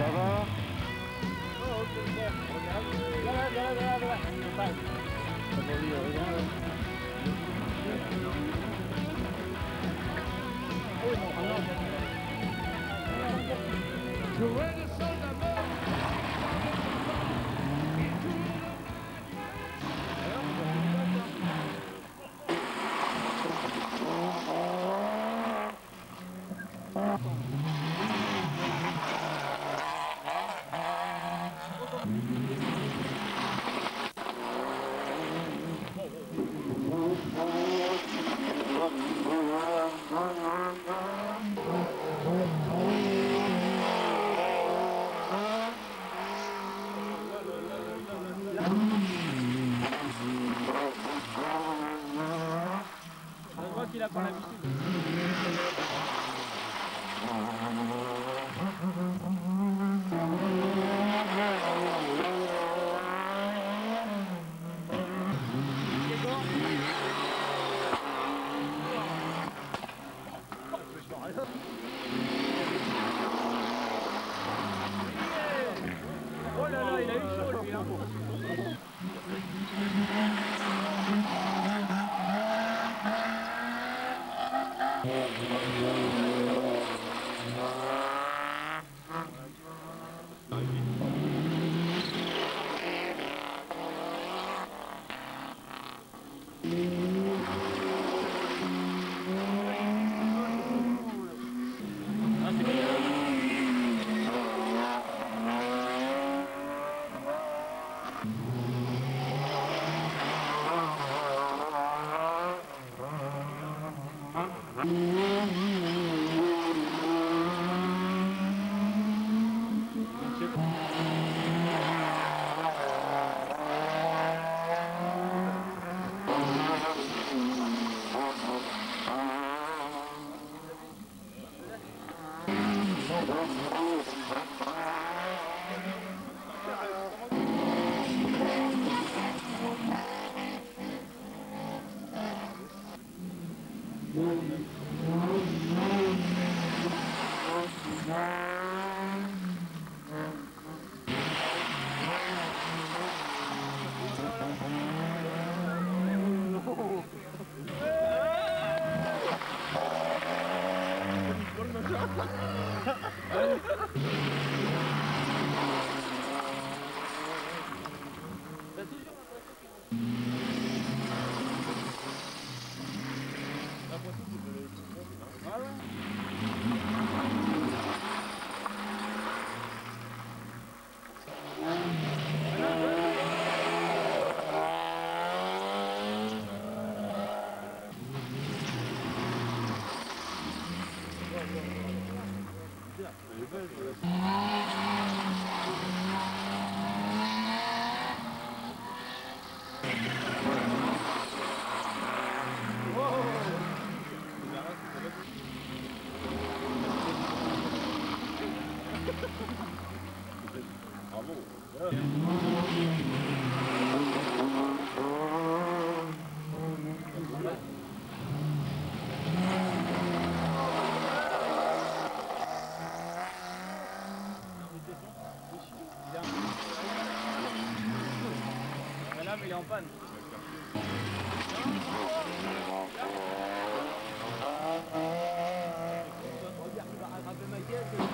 Ça va? Je vois qu'il a pas l'habitude. Oh là là, il a eu chaud lui hein. Là, mais il est en panne. Regarde, il va rattraper ma caisse.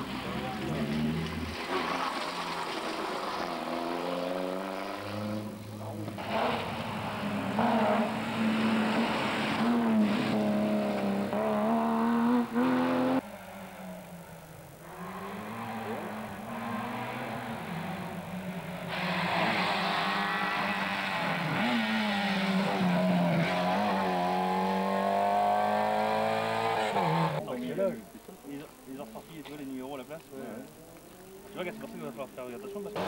Ils ont ressorti les numéros à la place. Ouais. Tu vois que c'est pour ça qu'il va falloir faire attention parce que...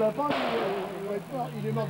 va pas, il va être mort, il est mort.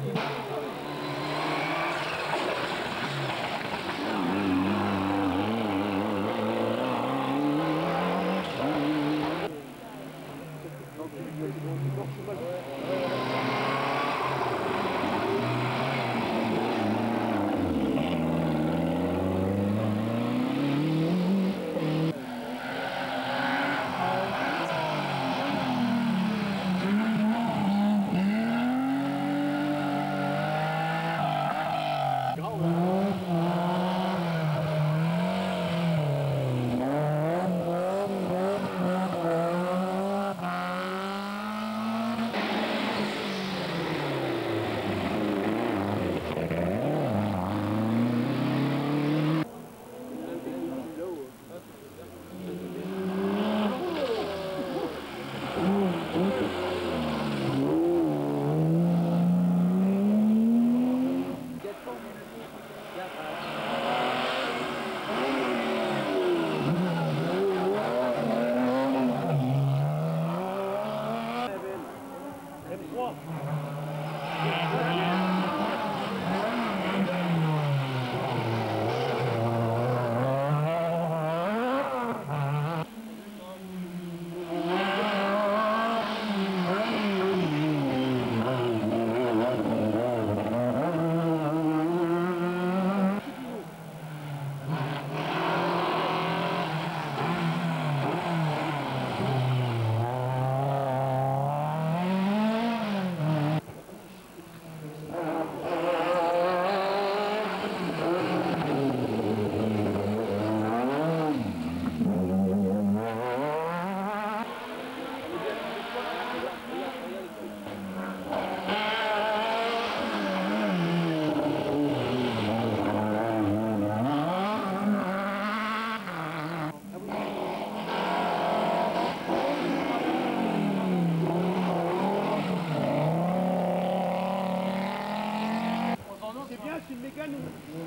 C'est bien, c'est une mécano.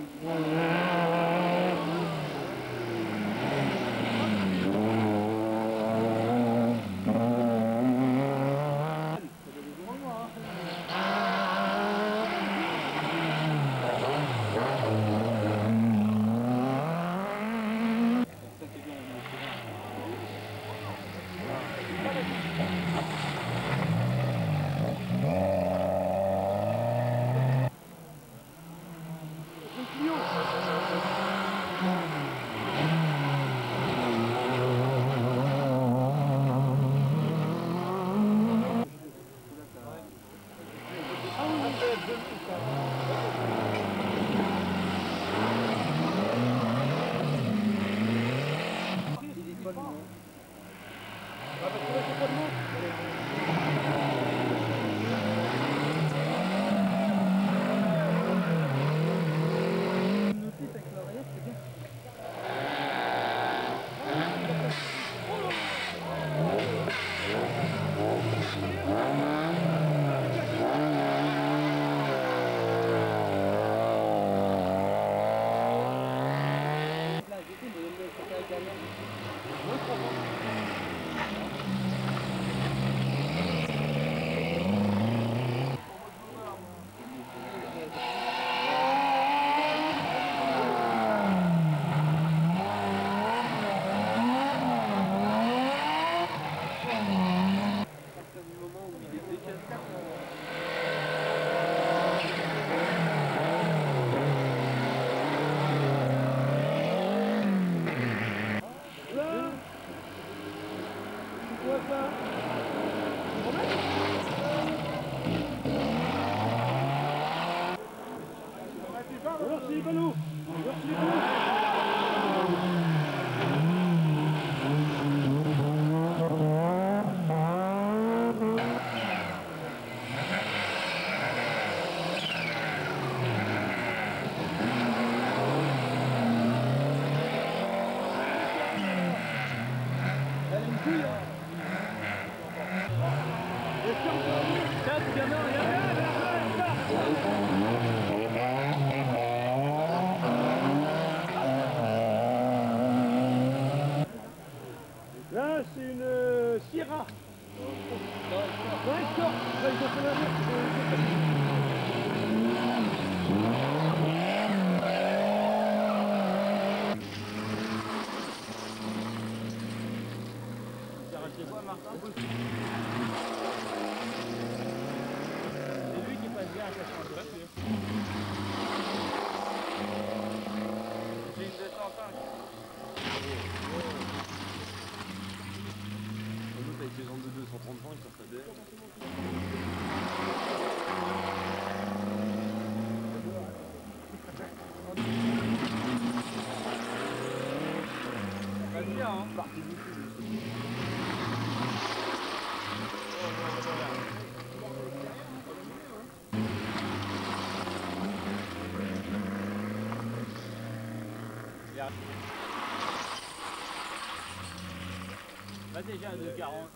Merci les panneaux. Merci les panneaux. Martin. C'est lui qui passe bien à sa chance. C'est une 205. Avec les jambes de 235, ça serait bien. Ça va bien, hein. Là déjà à 2,40.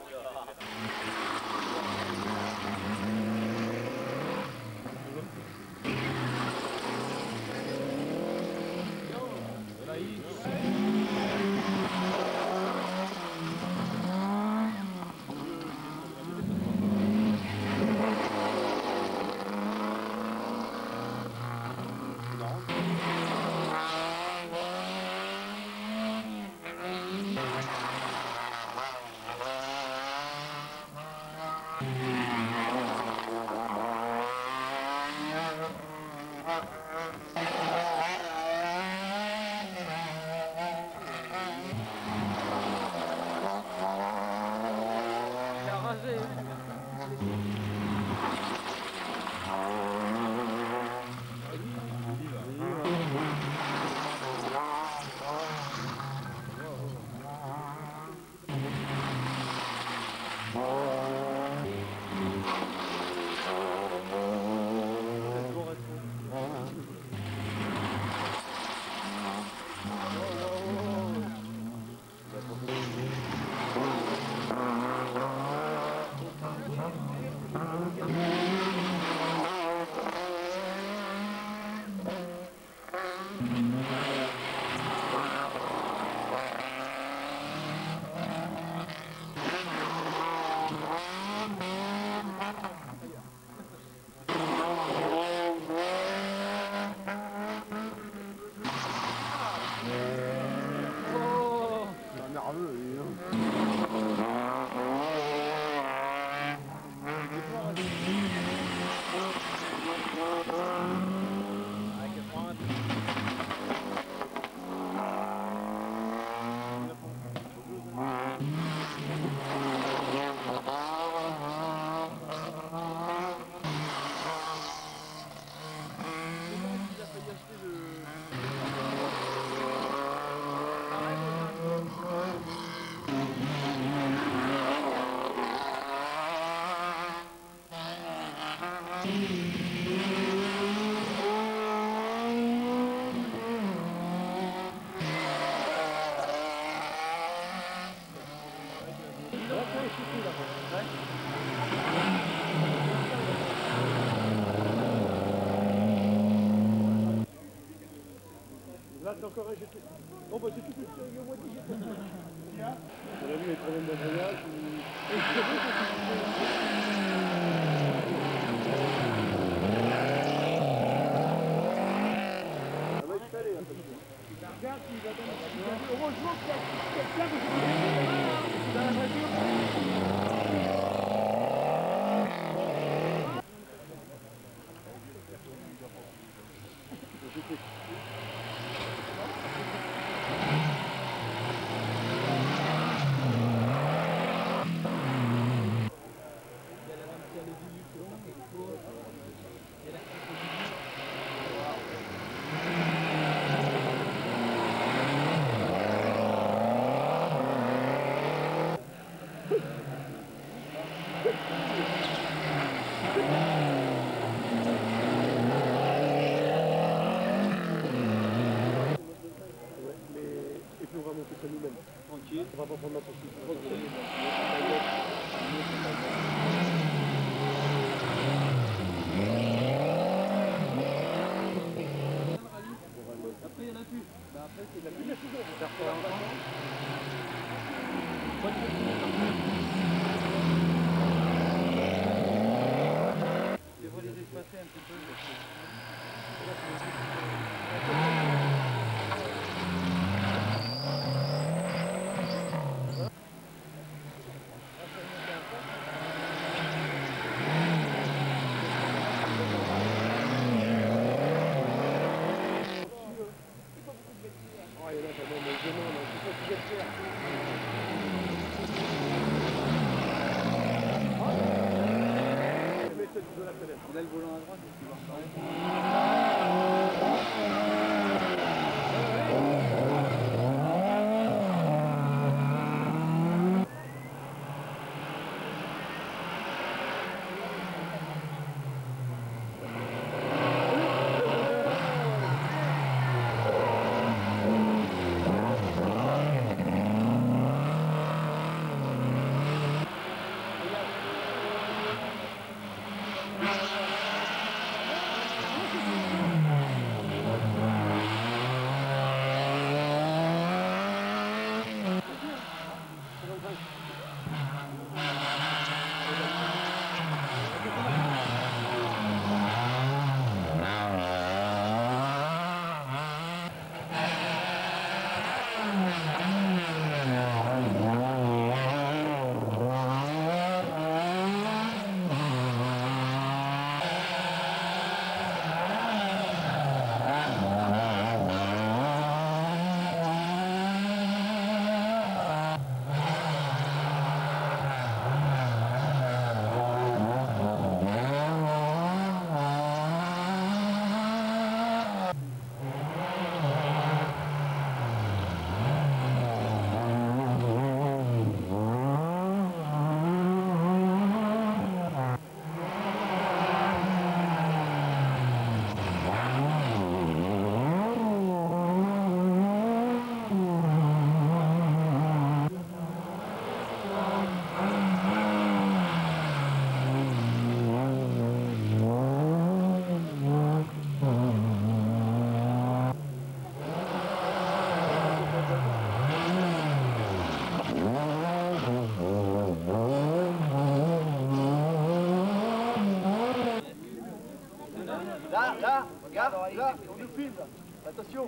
Là, c'est encore un GT. Bon, bah, c'est tout petit, il y a au moins 10 GT. On a vu les problèmes d'embrayage. Ça va être calé, un peu. Regarde, il va donner. Heureusement qu'il y a quelqu'un dans la voiture. Tranquille. On va pas prendre la poursuite. Après, il y en a plus. Après, c'est la plus la saison. Ça refait un temps. Je devrais les espacer un petit peu. Attention.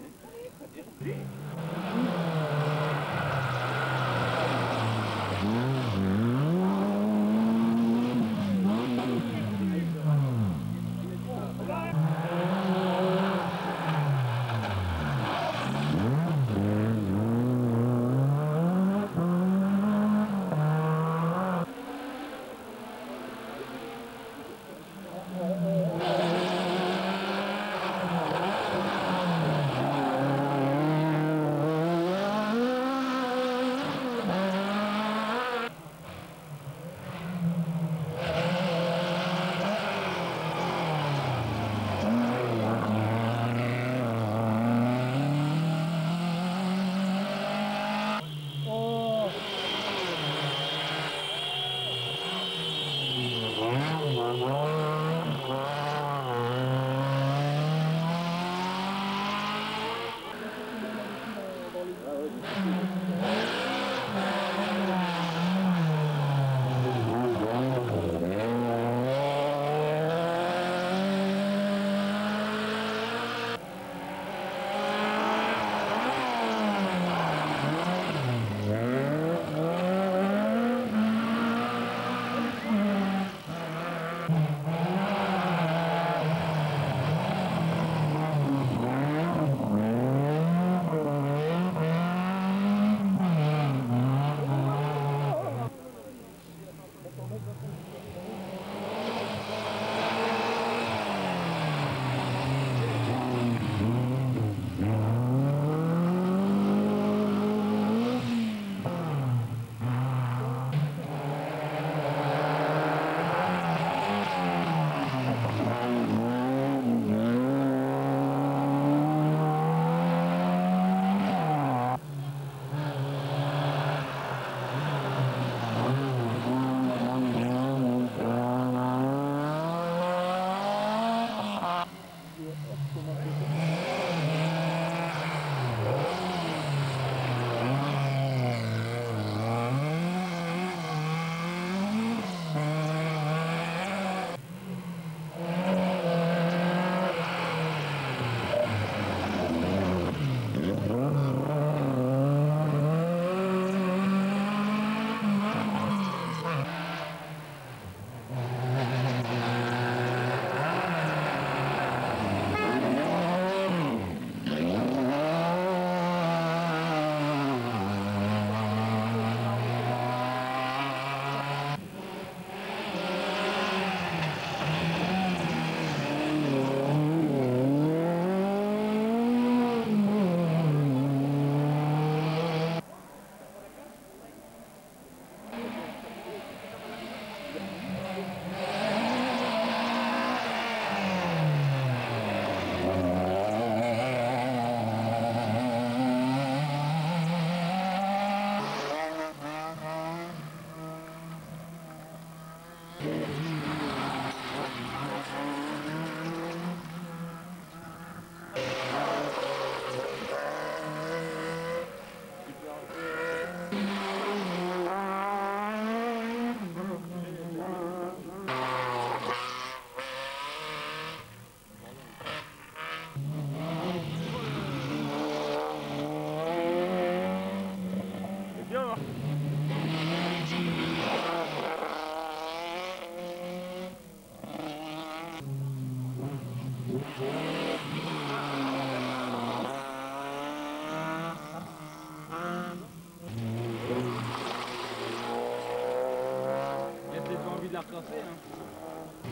envie de la recasser. Hein.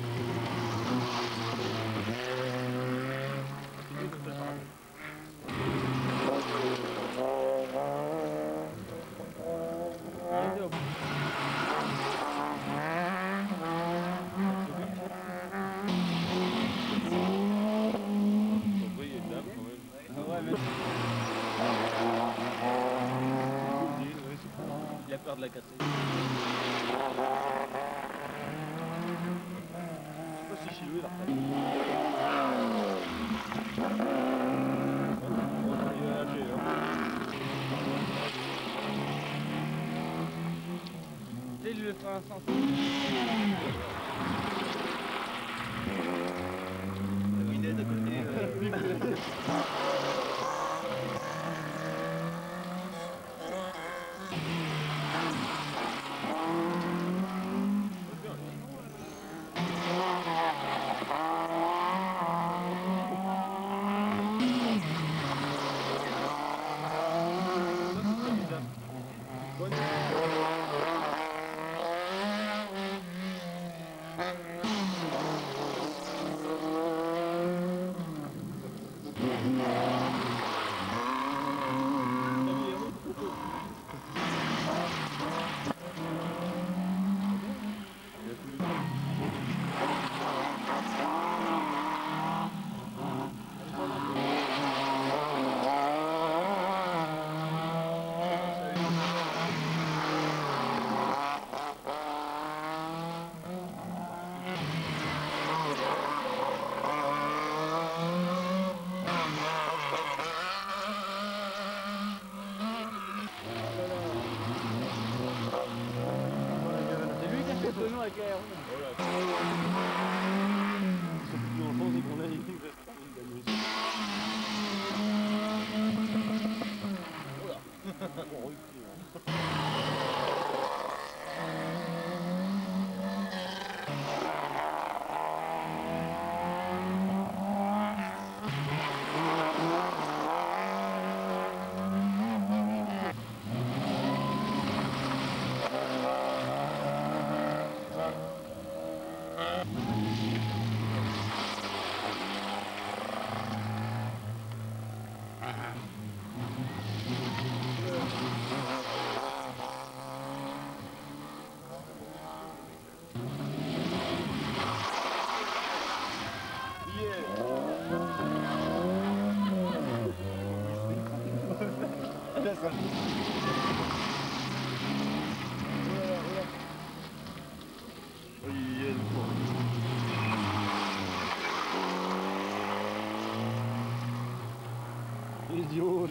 Il a peur de la casser. Je sais pas si chez lui, là. Tu sais, il le fera un sens. Il est de côté. guerre. Plus longtemps, c'est qu'on a une gagneuse. Idiot.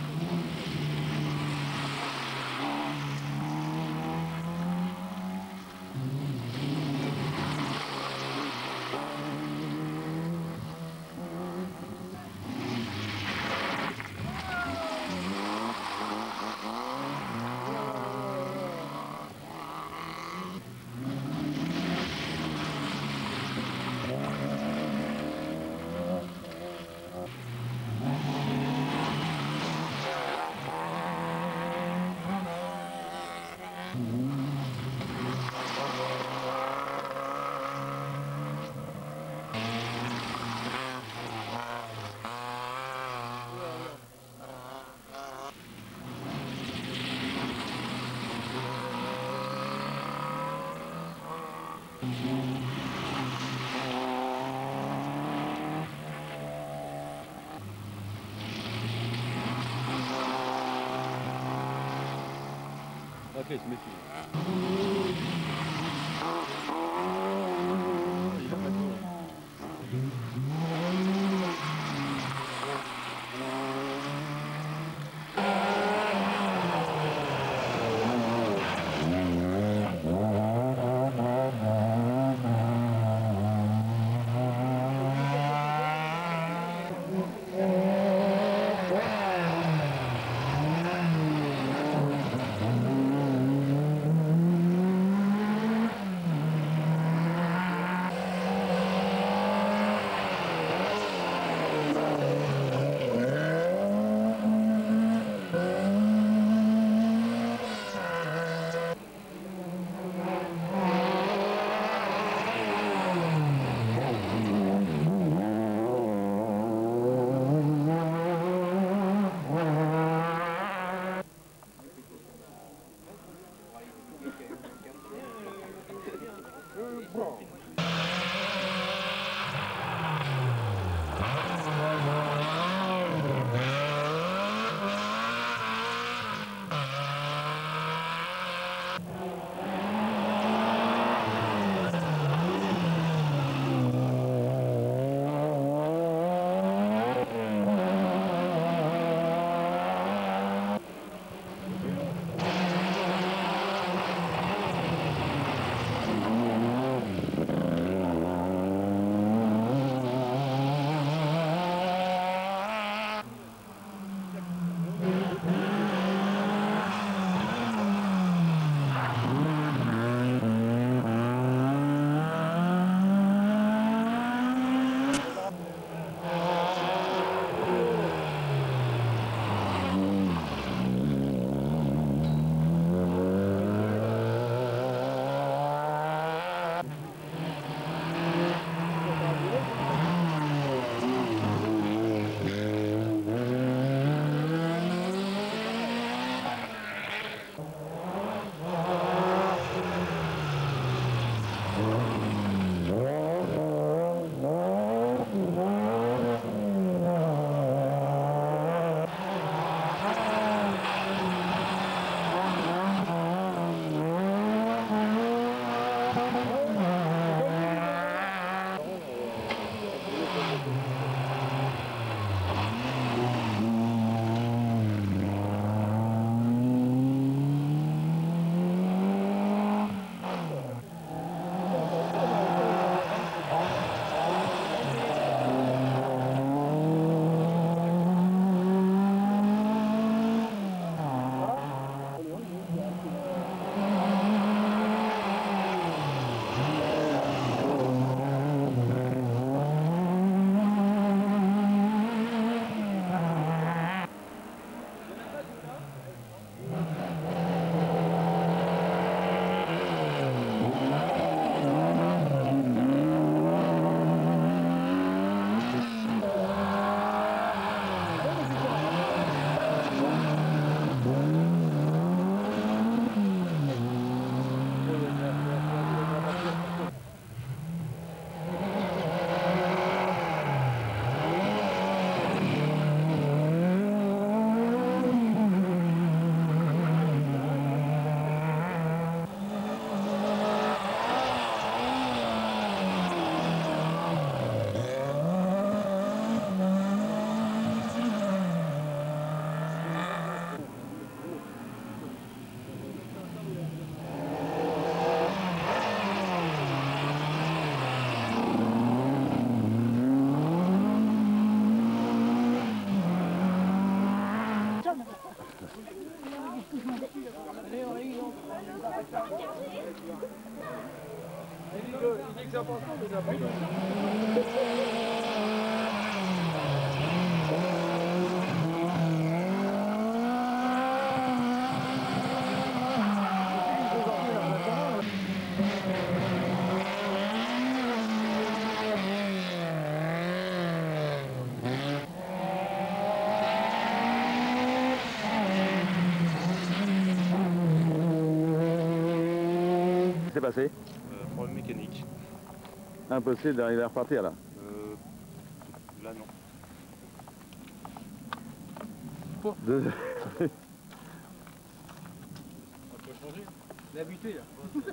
Ok, je me suis. Il a pas de c'est important, mais c'est important. Qu'est-ce qui s'est passé? Problème mécanique. Impossible d'arriver à repartir là. Là non. Deux- Il a buté là.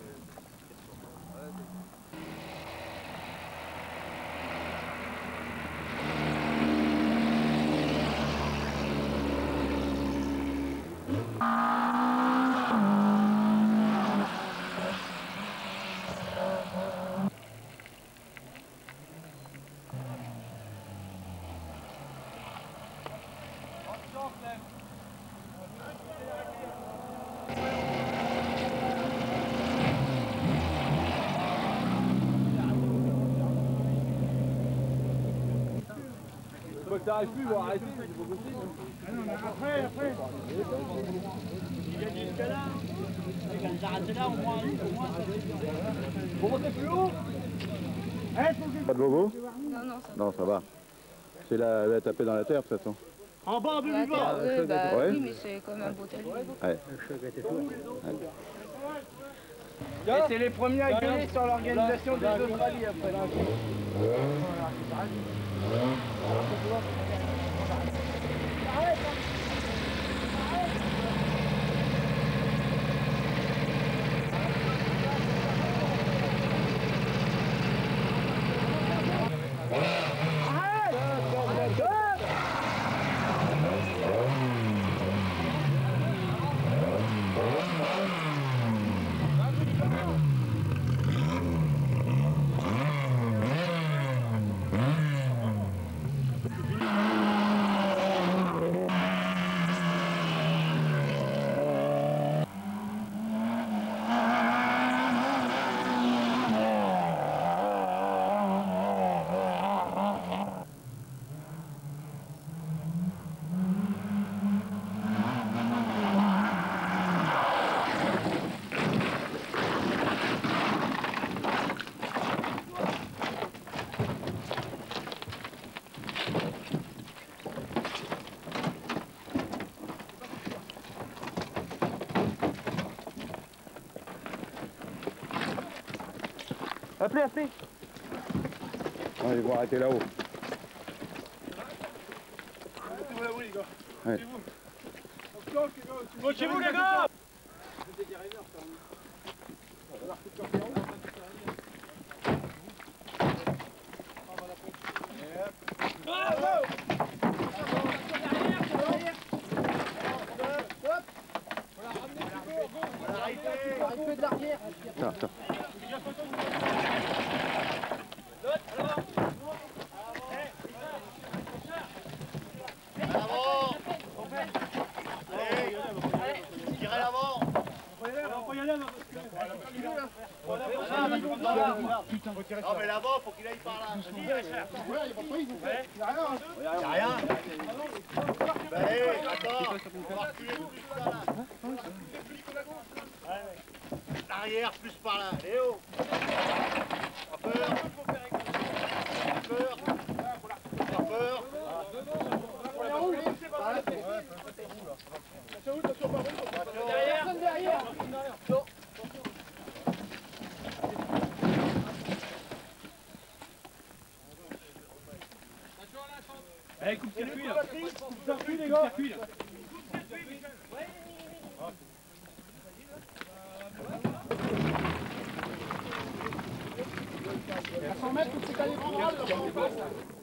Faut que t'arrives plus, bon arrêtez, c'est pas possible. Ah non, mais après. Il gagne jusqu'à là. Il va s'arrêter là au moins. Faut monter plus haut. Pas de bobo? Non, non, ça va. Non, ça va. C'est là, elle va taper dans la terre de toute façon. En bas, un peu plus bas. Ouais. Oui, mais c'est quand même un beau talus. Ouais. Et c'est les premiers à gueuler sur l'organisation des Australies après. Appelez. Ouais, ils vont arrêter là-haut. Ouais. Chez vous les gars. Attends. Non mais là-bas, faut qu'il aille par là. Y'a rien. Allez, attends. On va reculer plus par là. L'arrière, plus par là. Léo. Pas peur. Pas peur. Pas peur. Derrière. Allez, coupe circuit là. Coupe circuit les gars. À 100 mètres, tout est allé prendre.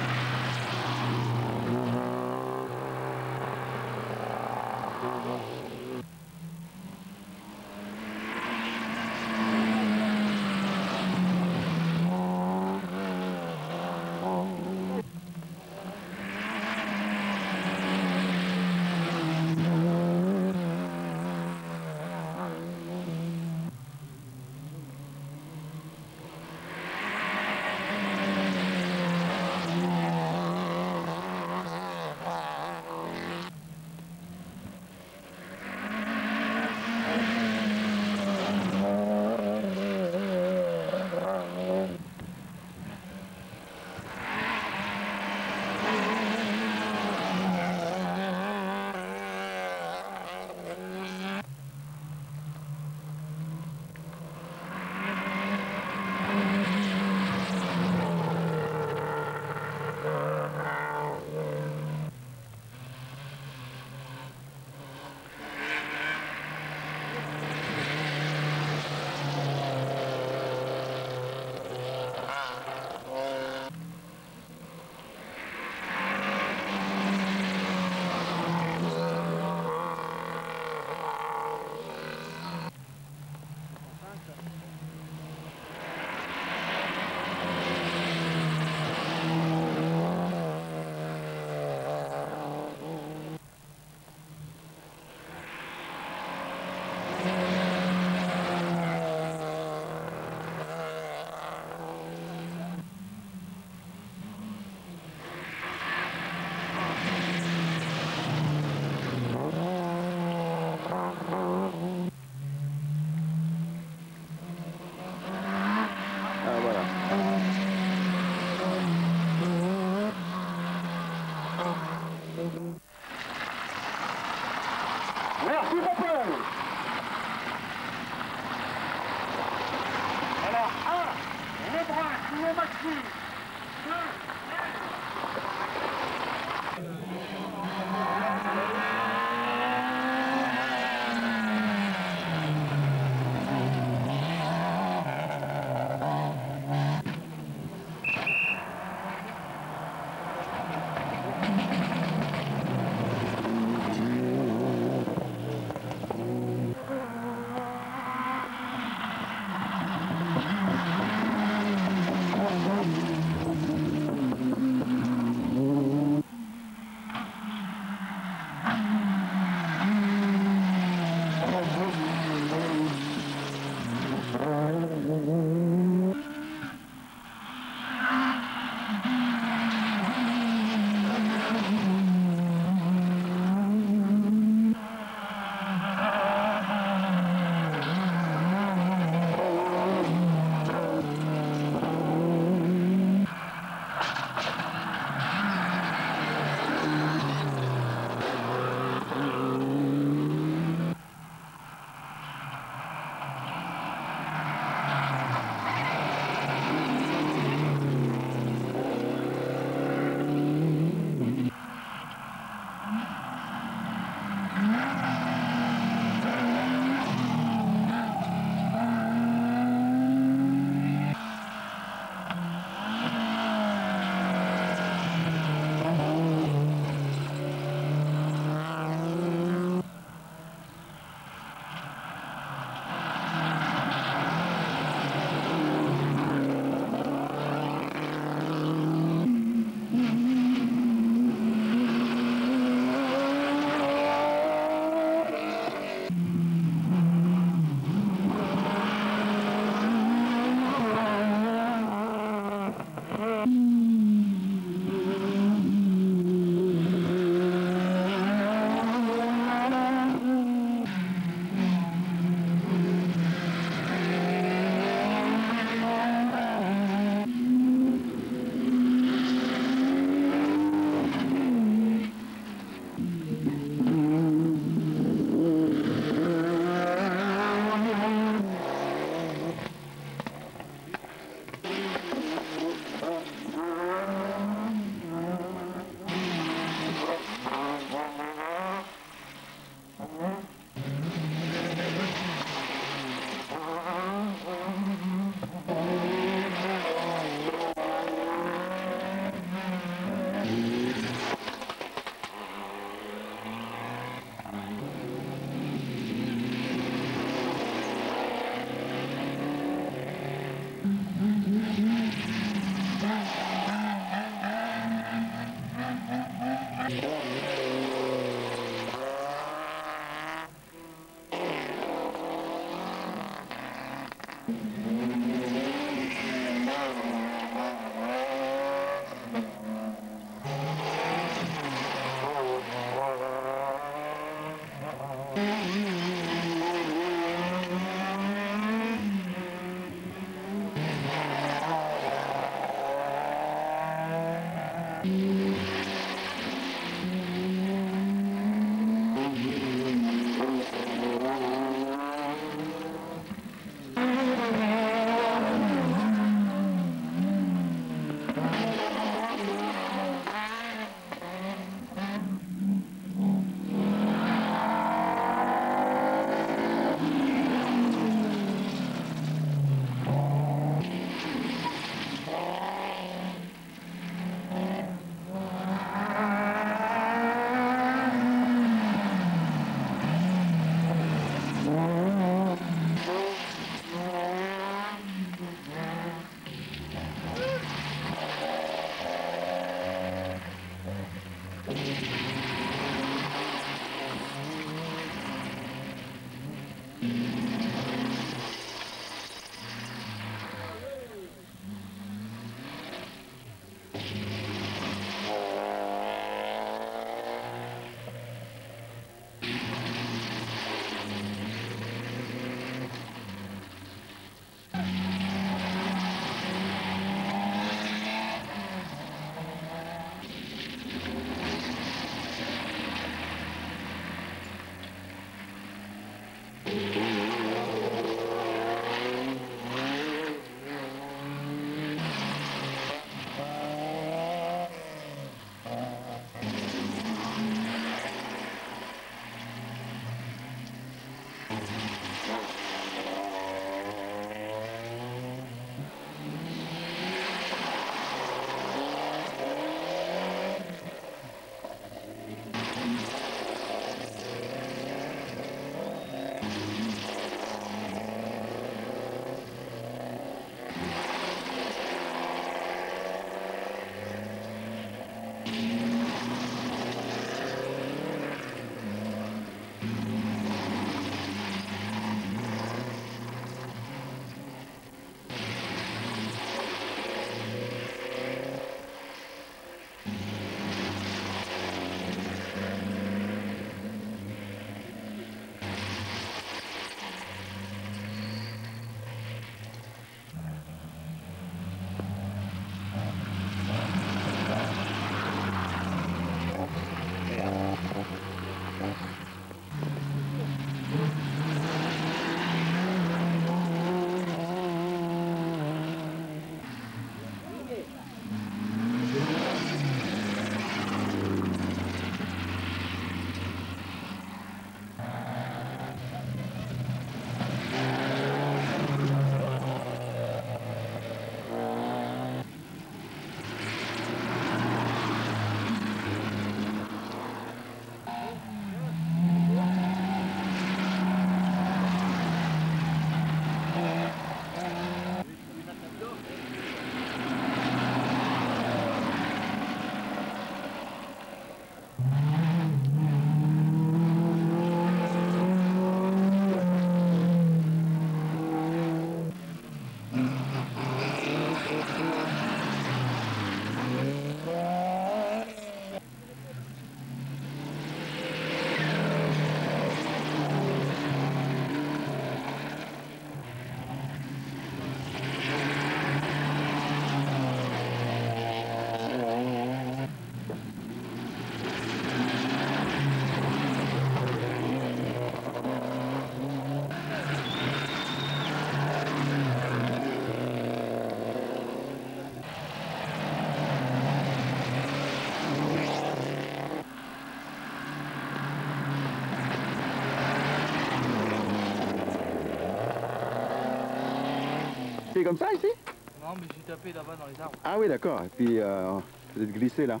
C'est comme ça ici? Non, mais j'ai tapé là-bas dans les arbres. Ah oui, d'accord. Et puis, vous êtes glissé là.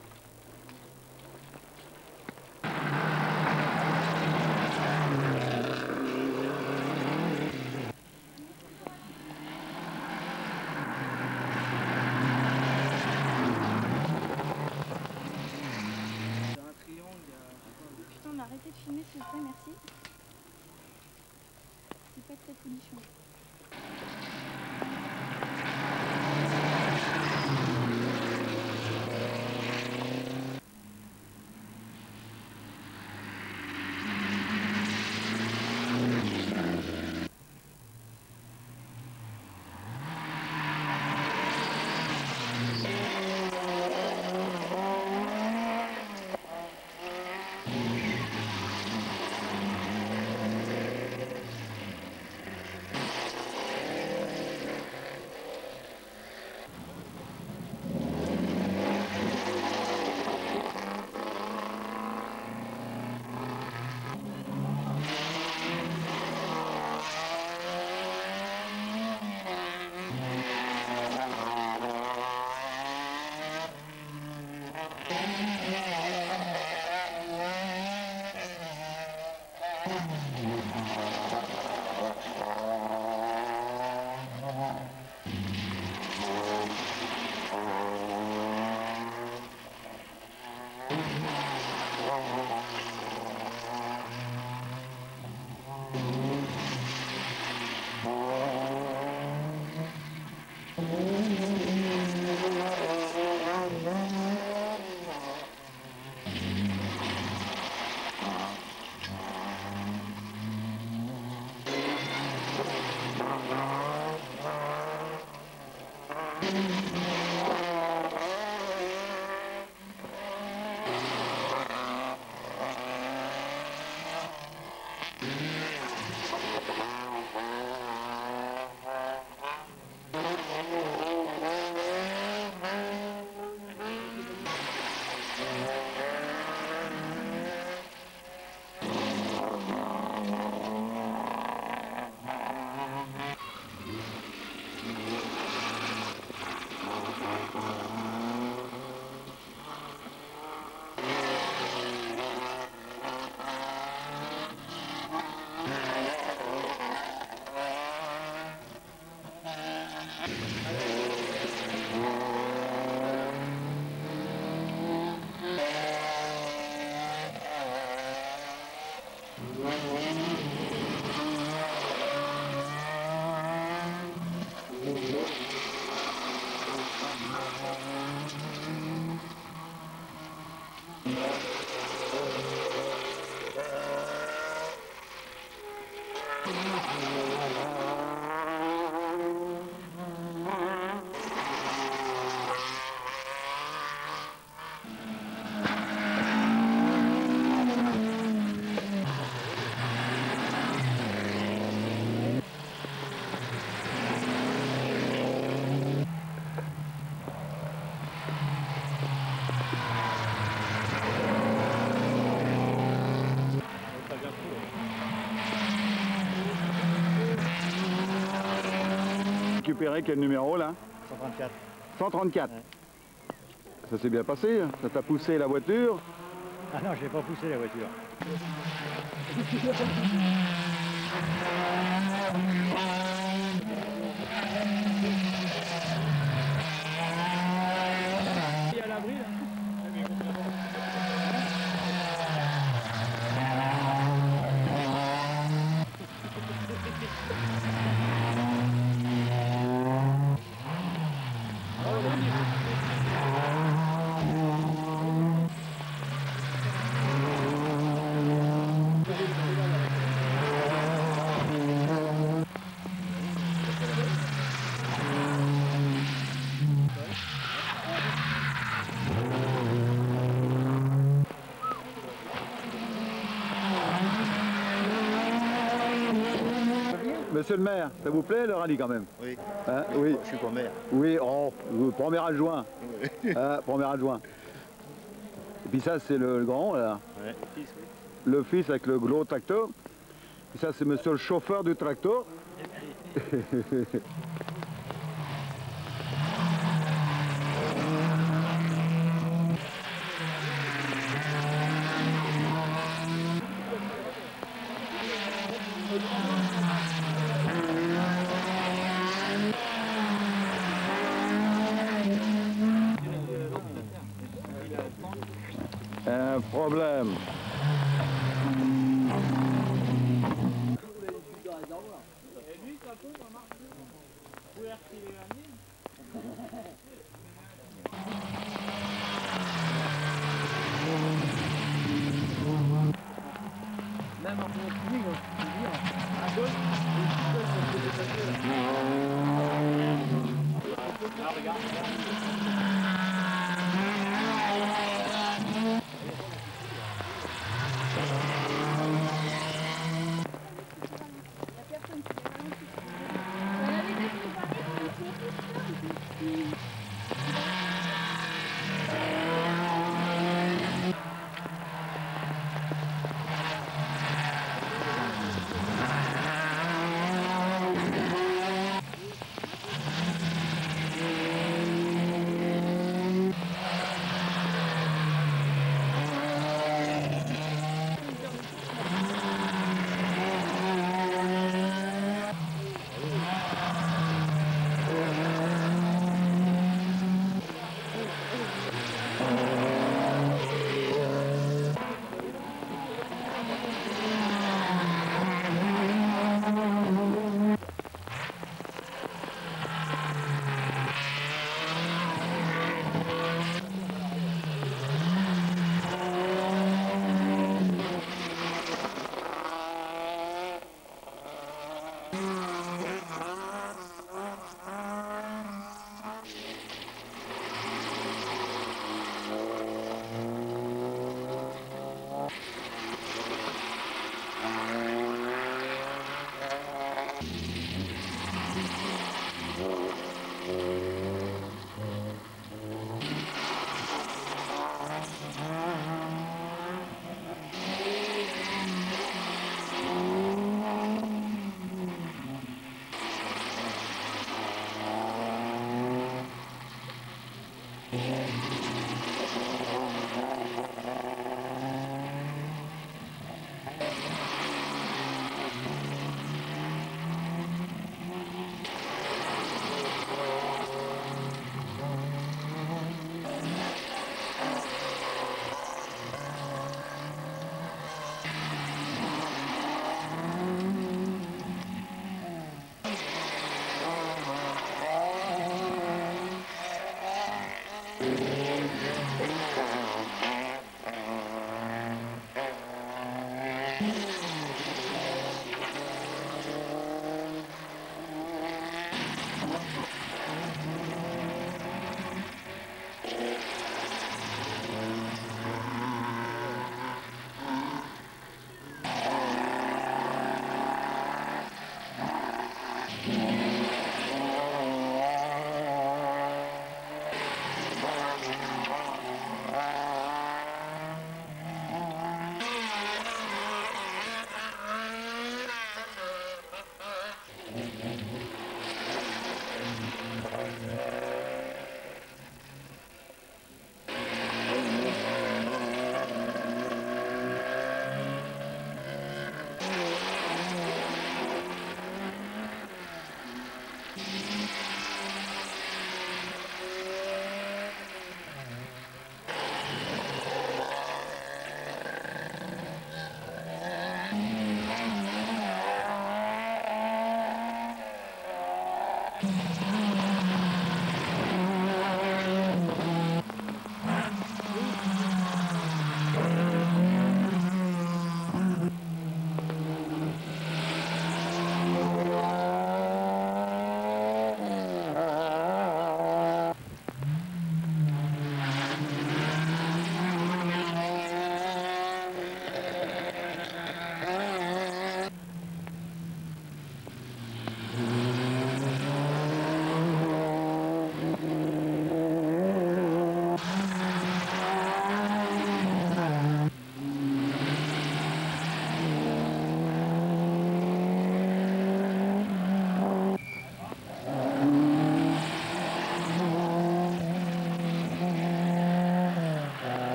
Putain, mais arrêtez de filmer s'il vous plaît, merci. C'est pas très folichon. Récupéré quel numéro là? 134. 134. Ouais. Ça s'est bien passé, hein? Ça t'a poussé la voiture? Ah non, je n'ai pas poussé la voiture. Il y a l'abri là. Monsieur le maire, ça vous plaît le rallye quand même? Oui. Hein? Oui. Je suis pas maire. Oui, oh, premier adjoint. Oui. Hein, premier adjoint. Et puis ça, c'est le grand, là. Ouais. Le fils avec le gros tracteur. Et ça, c'est monsieur le chauffeur du tracteur. Un problème. Même en continu, je peux dire, à gauche, ah, regarde, La personne qui est là, on avait dit que tu parlais,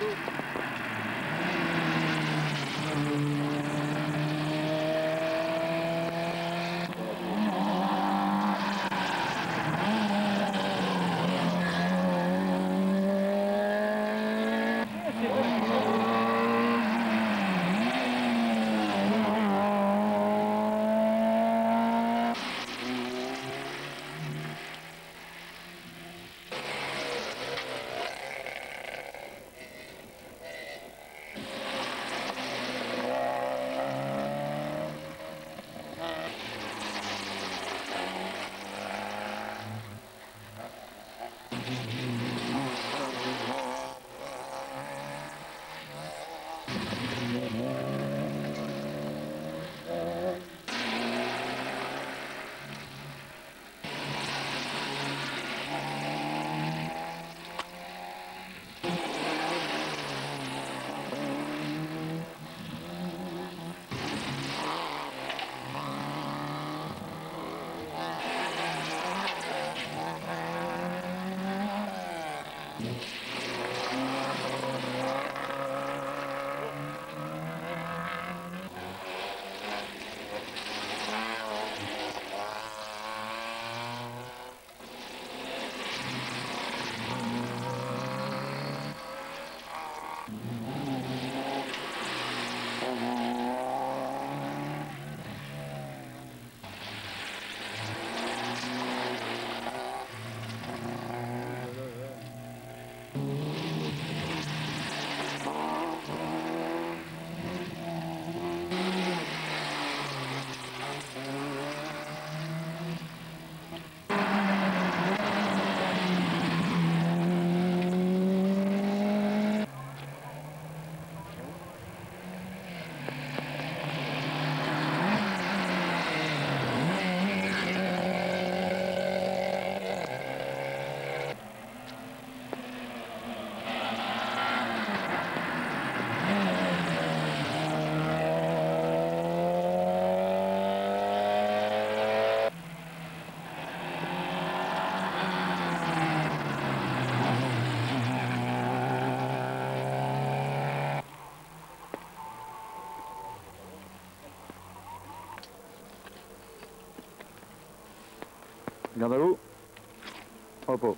Garde à l'eau. Hop hop.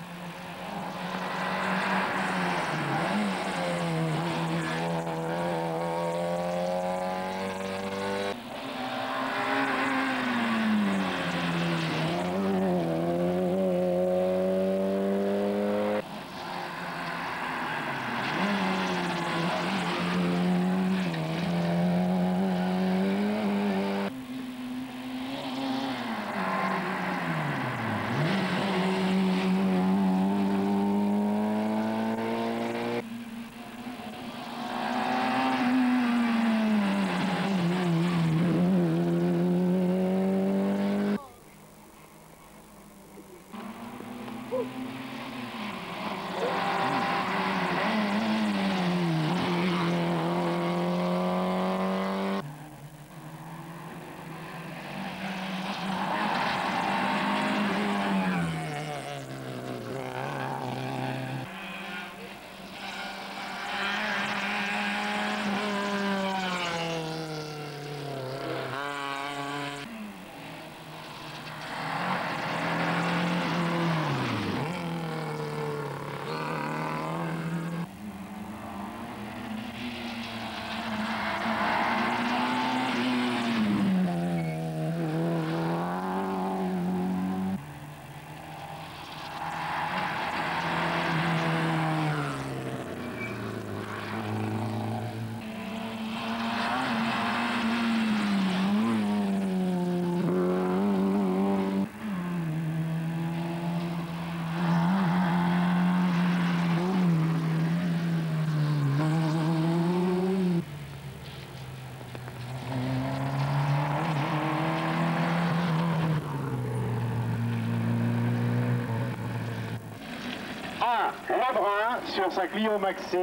Lebrun sur sa Clio Maxi,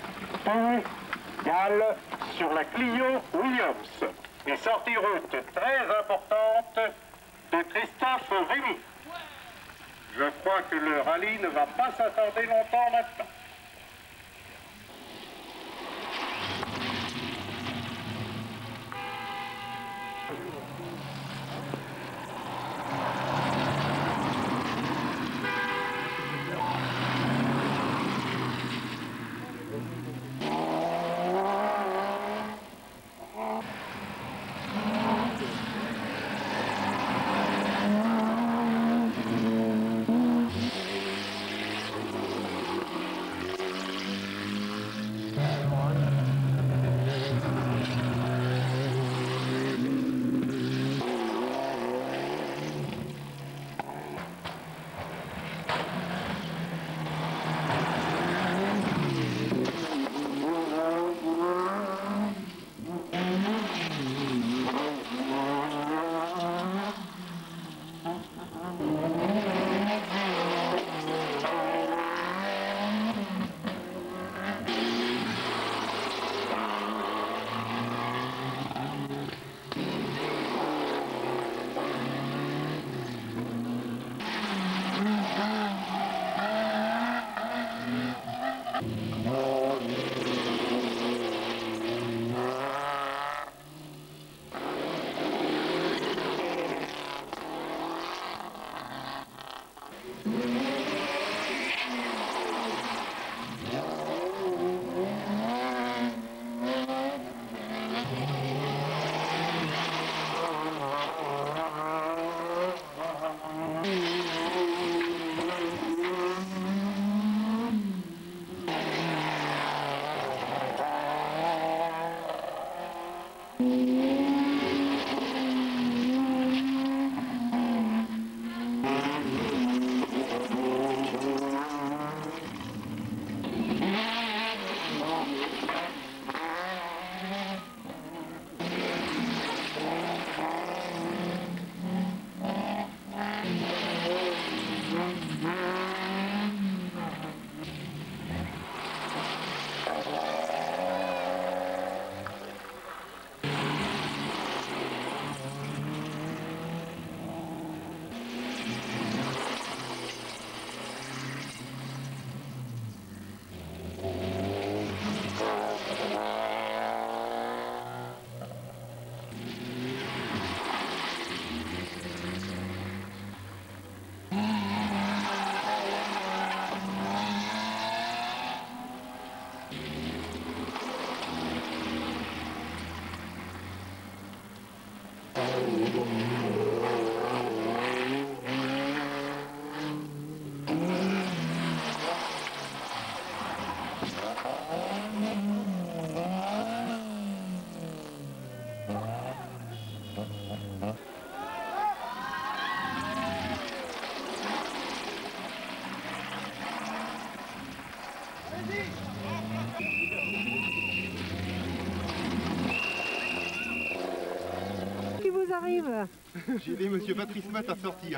puis Gall sur la Clio Williams. Une sortie route très importante de Christophe Rémy. Je crois que le rallye ne va pas s'attarder longtemps maintenant. Qui vous arrive? J'ai aidé monsieur Patrice Matt à sortir.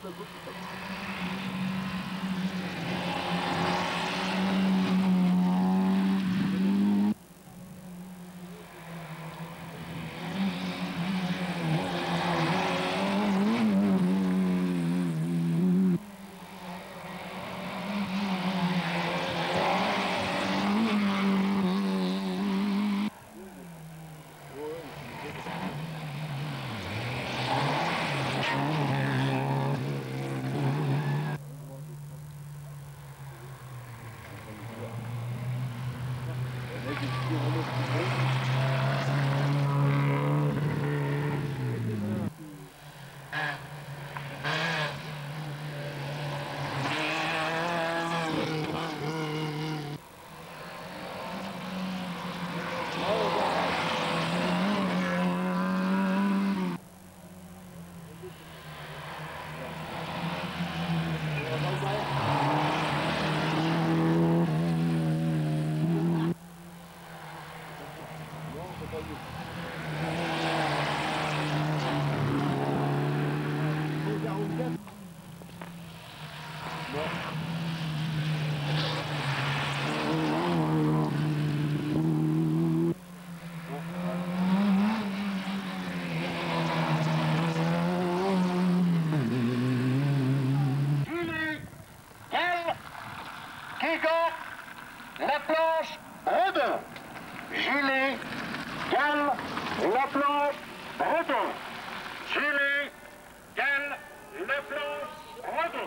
La planche, redon. Julie, Gall, la planche, redon. Julie, Gall, la planche, redon.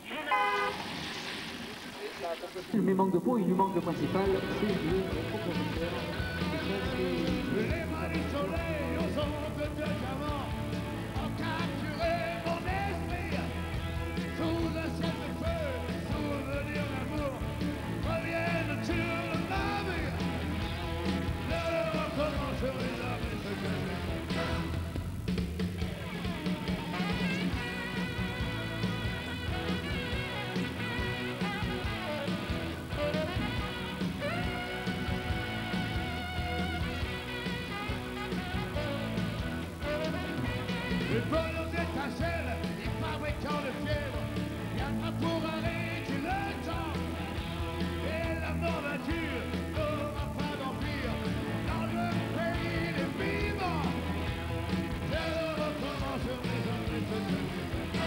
Il lui manque de peau, il lui manque le principal, c'est le propriétaire. Les bras du soleil aux ondes de diamant ont capturé mon esprit. Sous un ciel de feu, souvenirs d'amour reviennent sur ma vie. Je recommencerai jamais ce que j'ai fait. Le bonhomme d'étincelle, les fabricants de fièvre, viendra pour arrêter le temps. Et la mort nature n'aura pas d'empire dans le pays des vivants. Je recommencerai jamais ce que j'ai fait.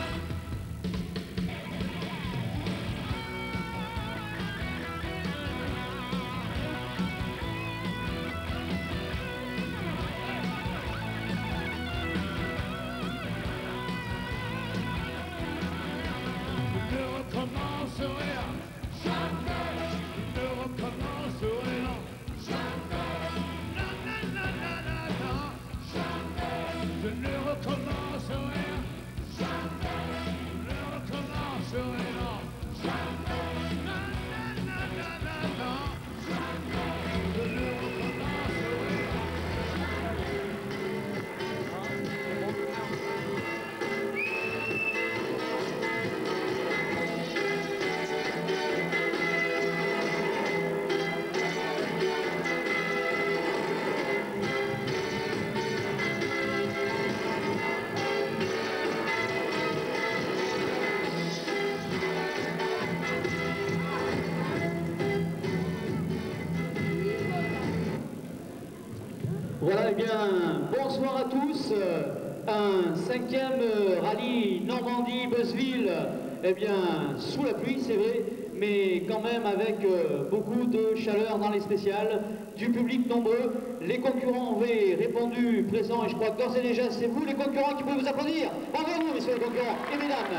Ne recommencerai jamais, ne recommencerai non, jamais, non, non, non, non, non, non, jamais, je ne recommencerai jamais, je ne recommencerai non, jamais, non, non, non, non, non, non, jamais, je ne recommencerai non. Voilà, eh bien, bonsoir à tous. Un 5e rallye Normandie-Beuzeville, eh bien, sous la pluie, c'est vrai, mais quand même avec beaucoup de chaleur dans les spéciales, du public nombreux. Les concurrents avaient répondu présents, et je crois que d'ores et déjà, c'est vous les concurrents qui pouvez vous applaudir. Bravo à vous, messieurs les concurrents et mesdames.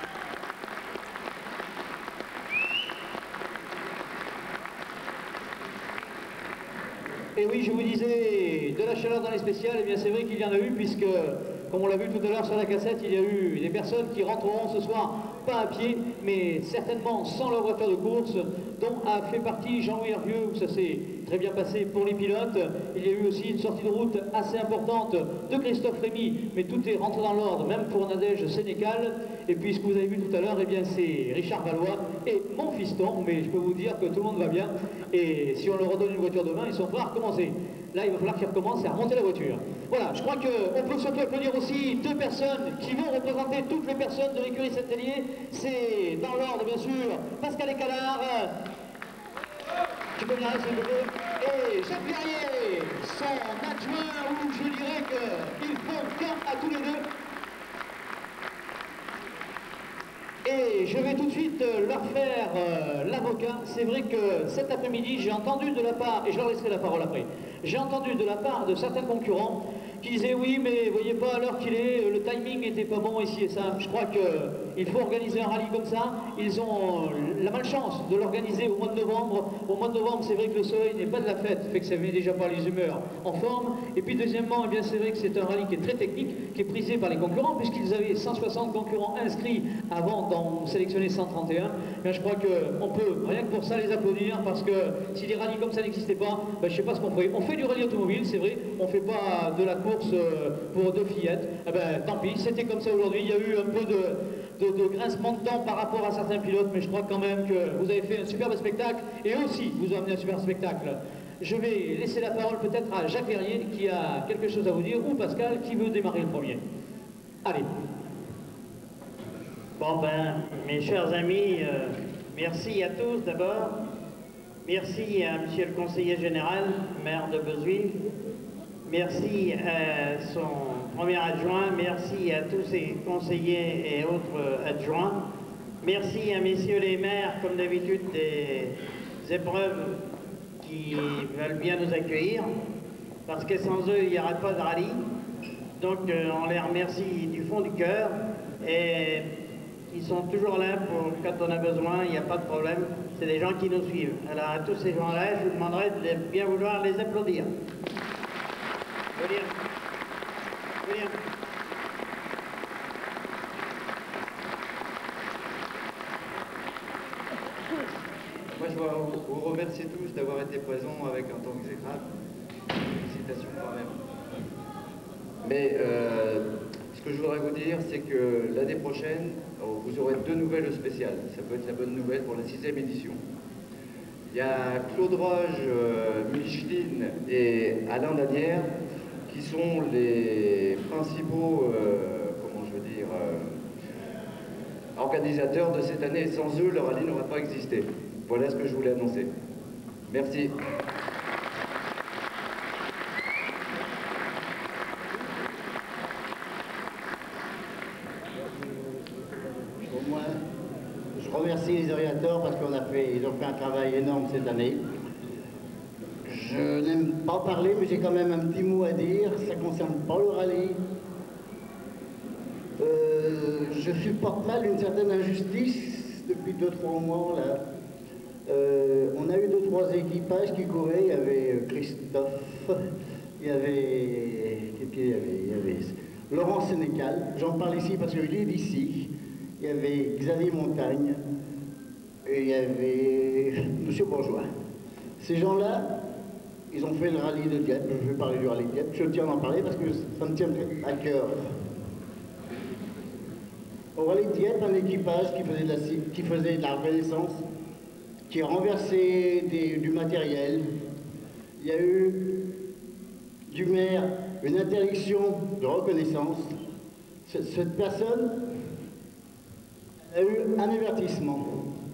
Et oui, je vous disais, de la chaleur dans les spéciales, eh bien c'est vrai qu'il y en a eu, puisque, comme on l'a vu tout à l'heure sur la cassette, il y a eu des personnes qui rentreront ce soir, pas à pied, mais certainement sans leur voiture de course, dont a fait partie Jean-Louis Hervieux, où ça s'est très bien passé pour les pilotes. Il y a eu aussi une sortie de route assez importante de Christophe Rémy, mais tout est rentré dans l'ordre, même pour Nadège Sénécal. Et puis ce que vous avez vu tout à l'heure, eh bien c'est Richard Valois et mon fiston, mais je peux vous dire que tout le monde va bien. Et si on leur redonne une voiture demain, ils sont prêts à recommencer. Là, il va falloir qu'ils recommencent à remonter la voiture. Voilà, je crois qu'on peut surtout applaudir aussi deux personnes qui vont représenter toutes les personnes de l'écurie Saint-Hélier. C'est dans l'ordre, bien sûr, Pascal Escalard, qui peut venir s'il vous plaît, et Jacques Verrier, son adjoint, où je dirais qu'ils font camp à tous les deux. Et je vais tout de suite leur faire l'avocat. C'est vrai que cet après-midi, j'ai entendu de la part, et je leur laisserai la parole après, j'ai entendu de la part de certains concurrents qui disaient oui, mais voyez pas à l'heure qu'il est, le timing n'était pas bon ici et ça. Je crois qu'il faut organiser un rallye comme ça. Ils ont la malchance de l'organiser au mois de novembre. Au mois de novembre, c'est vrai que le soleil n'est pas de la fête, fait que ça met déjà pas les humeurs en forme. Et puis deuxièmement, eh bien c'est vrai que c'est un rallye qui est très technique, qui est prisé par les concurrents, puisqu'ils avaient 160 concurrents inscrits avant d'en sélectionner 131. Bien, je crois qu'on peut rien que pour ça les applaudir, parce que si des rallyes comme ça n'existaient pas, ben, je sais pas ce qu'on ferait. On fait du rallye automobile, c'est vrai, on fait pas de la course pour deux fillettes. Eh ben, tant pis, c'était comme ça aujourd'hui. Il y a eu un peu de grincement de dents par rapport à certains pilotes, mais je crois quand même que vous avez fait un superbe spectacle, et eux aussi vous ont amené un super spectacle. Je vais laisser la parole peut-être à Jacques Verrier qui a quelque chose à vous dire, ou Pascal qui veut démarrer le premier. Allez. Bon ben, mes chers amis, merci à tous d'abord. Merci à monsieur le conseiller général, maire de Beuzeville. Merci à son premier adjoint. Merci à tous ses conseillers et autres adjoints. Merci à messieurs les maires, comme d'habitude, des épreuves qui veulent bien nous accueillir. Parce que sans eux, il n'y aura pas de rallye. Donc on les remercie du fond du cœur. Et ils sont toujours là pour quand on a besoin, il n'y a pas de problème. C'est des gens qui nous suivent. Alors à tous ces gens-là, je vous demanderai de bien vouloir les applaudir. William. William. Moi, je dois vous remercier tous d'avoir été présents avec un temps exécrable. Félicitations quand même. Mais ce que je voudrais vous dire, c'est que l'année prochaine, vous aurez deux nouvelles spéciales. Ça peut être la bonne nouvelle pour la 6e édition. Il y a Claude Roge, Micheline et Alain Danière qui sont les principaux, organisateurs de cette année. Et sans eux, le rallye n'aurait pas existé. Voilà ce que je voulais annoncer. Merci. Je remercie les orientateurs parce qu'ils ont fait un travail énorme cette année. Je n'aime pas parler, mais j'ai quand même un petit mot à dire. Ça ne concerne pas le rallye. Je supporte mal une certaine injustice depuis 2-3 mois là. On a eu 2-3 équipages qui couraient. Il y avait Christophe, il y avait Laurent Sénécal. J'en parle ici parce qu'il est d'ici. Il y avait Xavier Montagne et il y avait M. Bourgeois. Ces gens-là, ils ont fait le rallye de Dieppe. Je vais parler du rallye de Dieppe. Je tiens à en parler parce que ça me tient à cœur. Au rallye de Dieppe, un équipage qui faisait de la reconnaissance, qui a renversé du matériel. Il y a eu du maire une interdiction de reconnaissance. Cette personne a eu un avertissement.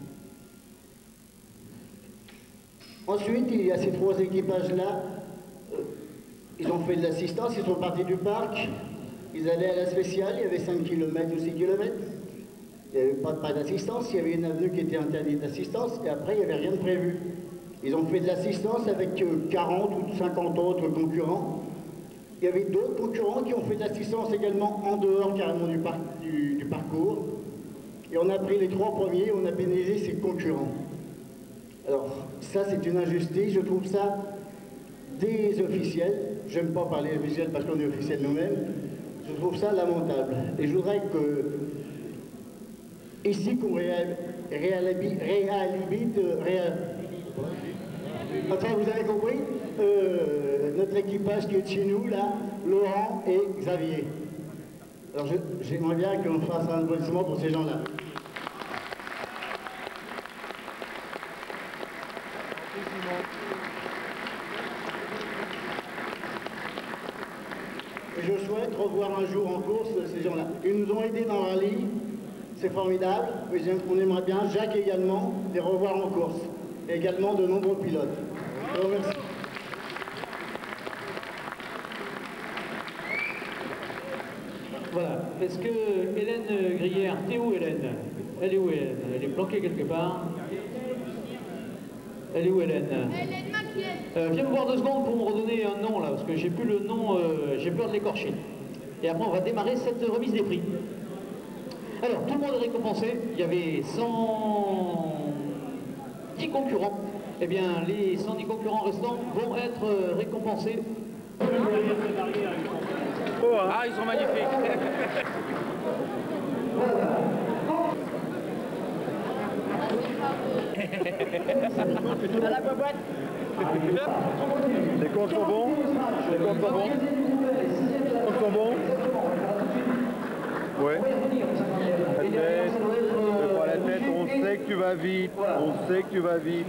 Ensuite, il y a ces 3 équipages-là. Ils ont fait de l'assistance, ils sont partis du parc. Ils allaient à la spéciale, il y avait 5 km ou 6 km. Il n'y avait pas d'assistance, il y avait une avenue qui était interdite d'assistance, et après, il n'y avait rien de prévu. Ils ont fait de l'assistance avec 40 ou 50 autres concurrents. Il y avait d'autres concurrents qui ont fait de l'assistance également en dehors carrément du parcours. Et on a pris les 3 premiers, on a pénalisé ces concurrents. Alors, ça, c'est une injustice. Je trouve ça des officiels. J'aime pas parler officiels parce qu'on est officiels nous-mêmes. Je trouve ça lamentable. Et je voudrais que, ici, qu'on réhabilite Enfin, vous avez compris, notre équipage qui est de chez nous, là, Laurent et Xavier. Alors j'aimerais bien qu'on fasse un applaudissement pour ces gens-là. Et je souhaite revoir un jour en course ces gens-là. Ils nous ont aidés dans le rallye, c'est formidable, mais on aimerait bien, Jacques également, les revoir en course. Et également de nombreux pilotes. Je vous remercie. Voilà. Est-ce que Hélène Grière, t'es où Hélène? Elle est où Hélène? Elle est planquée quelque part. Elle est où Hélène? Viens me voir 2 secondes pour me redonner un nom là, parce que j'ai plus le nom, j'ai peur de l'écorcher. Et après on va démarrer cette remise des prix. Alors tout le monde est récompensé, il y avait 110 concurrents. Eh bien les 110 concurrents restants vont être récompensés. Ah, ils sont magnifiques. À la boîte. Les comptes sont bons? Les comptes sont bons? Les comptes sont bons? Ouais. La tête, fais pas la tête, on sait que tu vas vite. On sait que tu vas vite.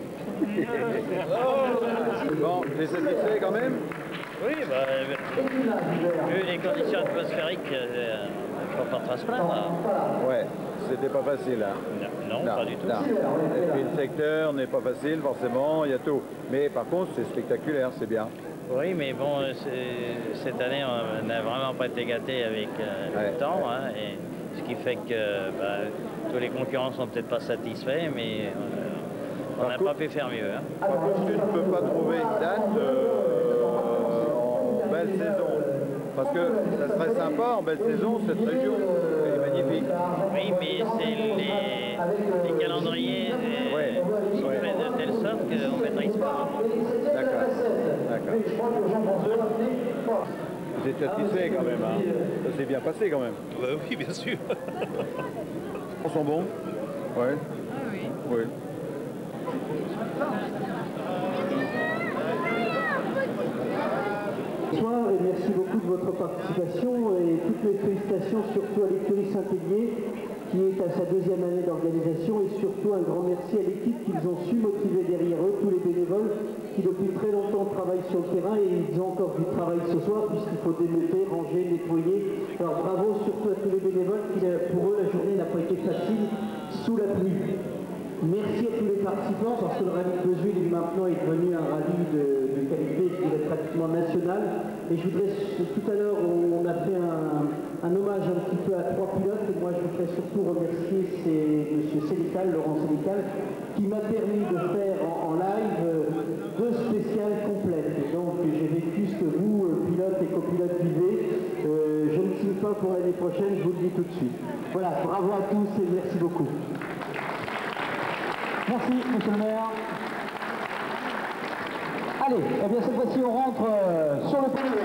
Bon, t'es satisfait quand même? Oui, bah, vu les conditions atmosphériques, il ne faut pas trop se plaindre. Ouais, c'était pas facile. Hein. Non, pas du tout. Non. Et puis le secteur n'est pas facile, forcément, il y a tout. Mais par contre, c'est spectaculaire, c'est bien. Oui, mais bon, cette année, on n'a vraiment pas été gâtés avec le temps. Hein, et ce qui fait que bah, tous les concurrents ne sont peut-être pas satisfaits, mais on n'a pas pu faire mieux. Hein. Par contre, tu ne peux pas trouver une date en belle saison. Parce que ça serait sympa en belle saison, cette région. Elle est magnifique. Oui, mais c'est les calendriers qui sont faits de telle sorte qu'on ne maîtrise pas. D'accord. D'accord. Vous êtes satisfait quand même, hein? Ça s'est bien passé quand même. Oui, bien sûr. Ils sont bons? Ouais. Oui. Oui. Bonsoir et merci beaucoup de votre participation et toutes mes félicitations surtout à l'écurie Saint-Hélier qui est à sa 2e année d'organisation et surtout un grand merci à l'équipe qu'ils ont su motiver derrière eux, tous les bénévoles qui depuis très longtemps travaillent sur le terrain et ils ont encore du travail ce soir puisqu'il faut démonter, ranger, nettoyer. Alors bravo surtout à tous les bénévoles qui pour eux la journée n'a pas été facile sous la pluie. Merci à tous les participants parce que le rallye de Beuzeville maintenant est devenu un rallye de qualité, je dirais pratiquement national. Et je voudrais, tout à l'heure, on a fait un hommage un petit peu à 3 pilotes. Et moi, je voudrais surtout remercier M. Sénécal, Laurent Sénécal, qui m'a permis de faire en live 2 spéciales complètes. Et donc, j'ai vécu ce que vous, pilotes et copilotes, vivez. Je ne signe pas pour l'année prochaine, je vous le dis tout de suite. Voilà, bravo à tous et merci beaucoup. Merci, monsieur le maire. Allez, eh bien cette fois-ci on rentre sur le podium.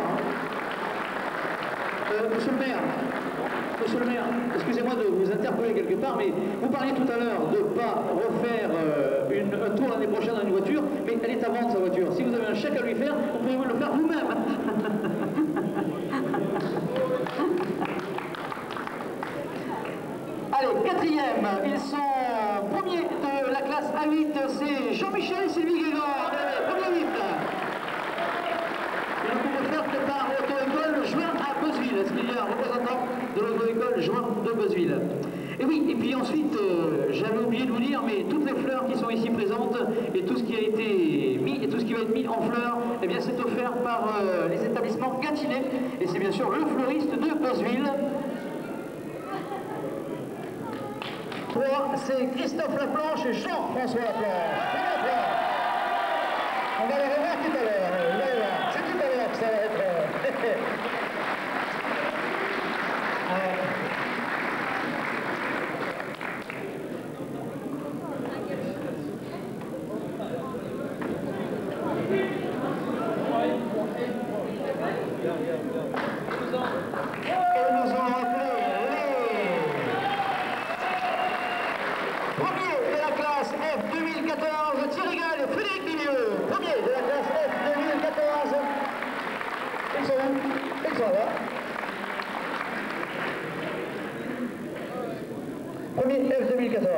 Monsieur le maire, excusez-moi de vous interpeller quelque part, mais vous parliez tout à l'heure de ne pas refaire un tour l'année prochaine dans une voiture, mais elle est à vendre sa voiture. Si vous avez un chèque à lui faire, vous pouvez le faire vous-même. Allez, 4e, ils sont premiers de la classe A8, c'est Jean-Michel et Sylvie Guégan, premier 8. Et donc on peut faire que par l'auto-école Juin à Beuzeville. Est-ce qu'il y a un représentant de l'auto-école Juin de Beuzeville? Et oui, et puis ensuite, j'avais oublié de vous dire, mais toutes les fleurs qui sont ici présentes et tout ce qui a été mis et tout ce qui va être mis en fleurs, eh bien c'est offert par les établissements Gatinet. Et c'est bien sûr le fleuriste de Beuzeville. 3, c'est Christophe Laplanche et Jean-François Laplanche. On va les revoir tout à l'heure. C'est tout à l'heure que ça va être... Et nous allons appeler premier de la classe F 2014, Thierry Gall et Frédéric Milieu. sont où? Ils sont là. Premier F 2014.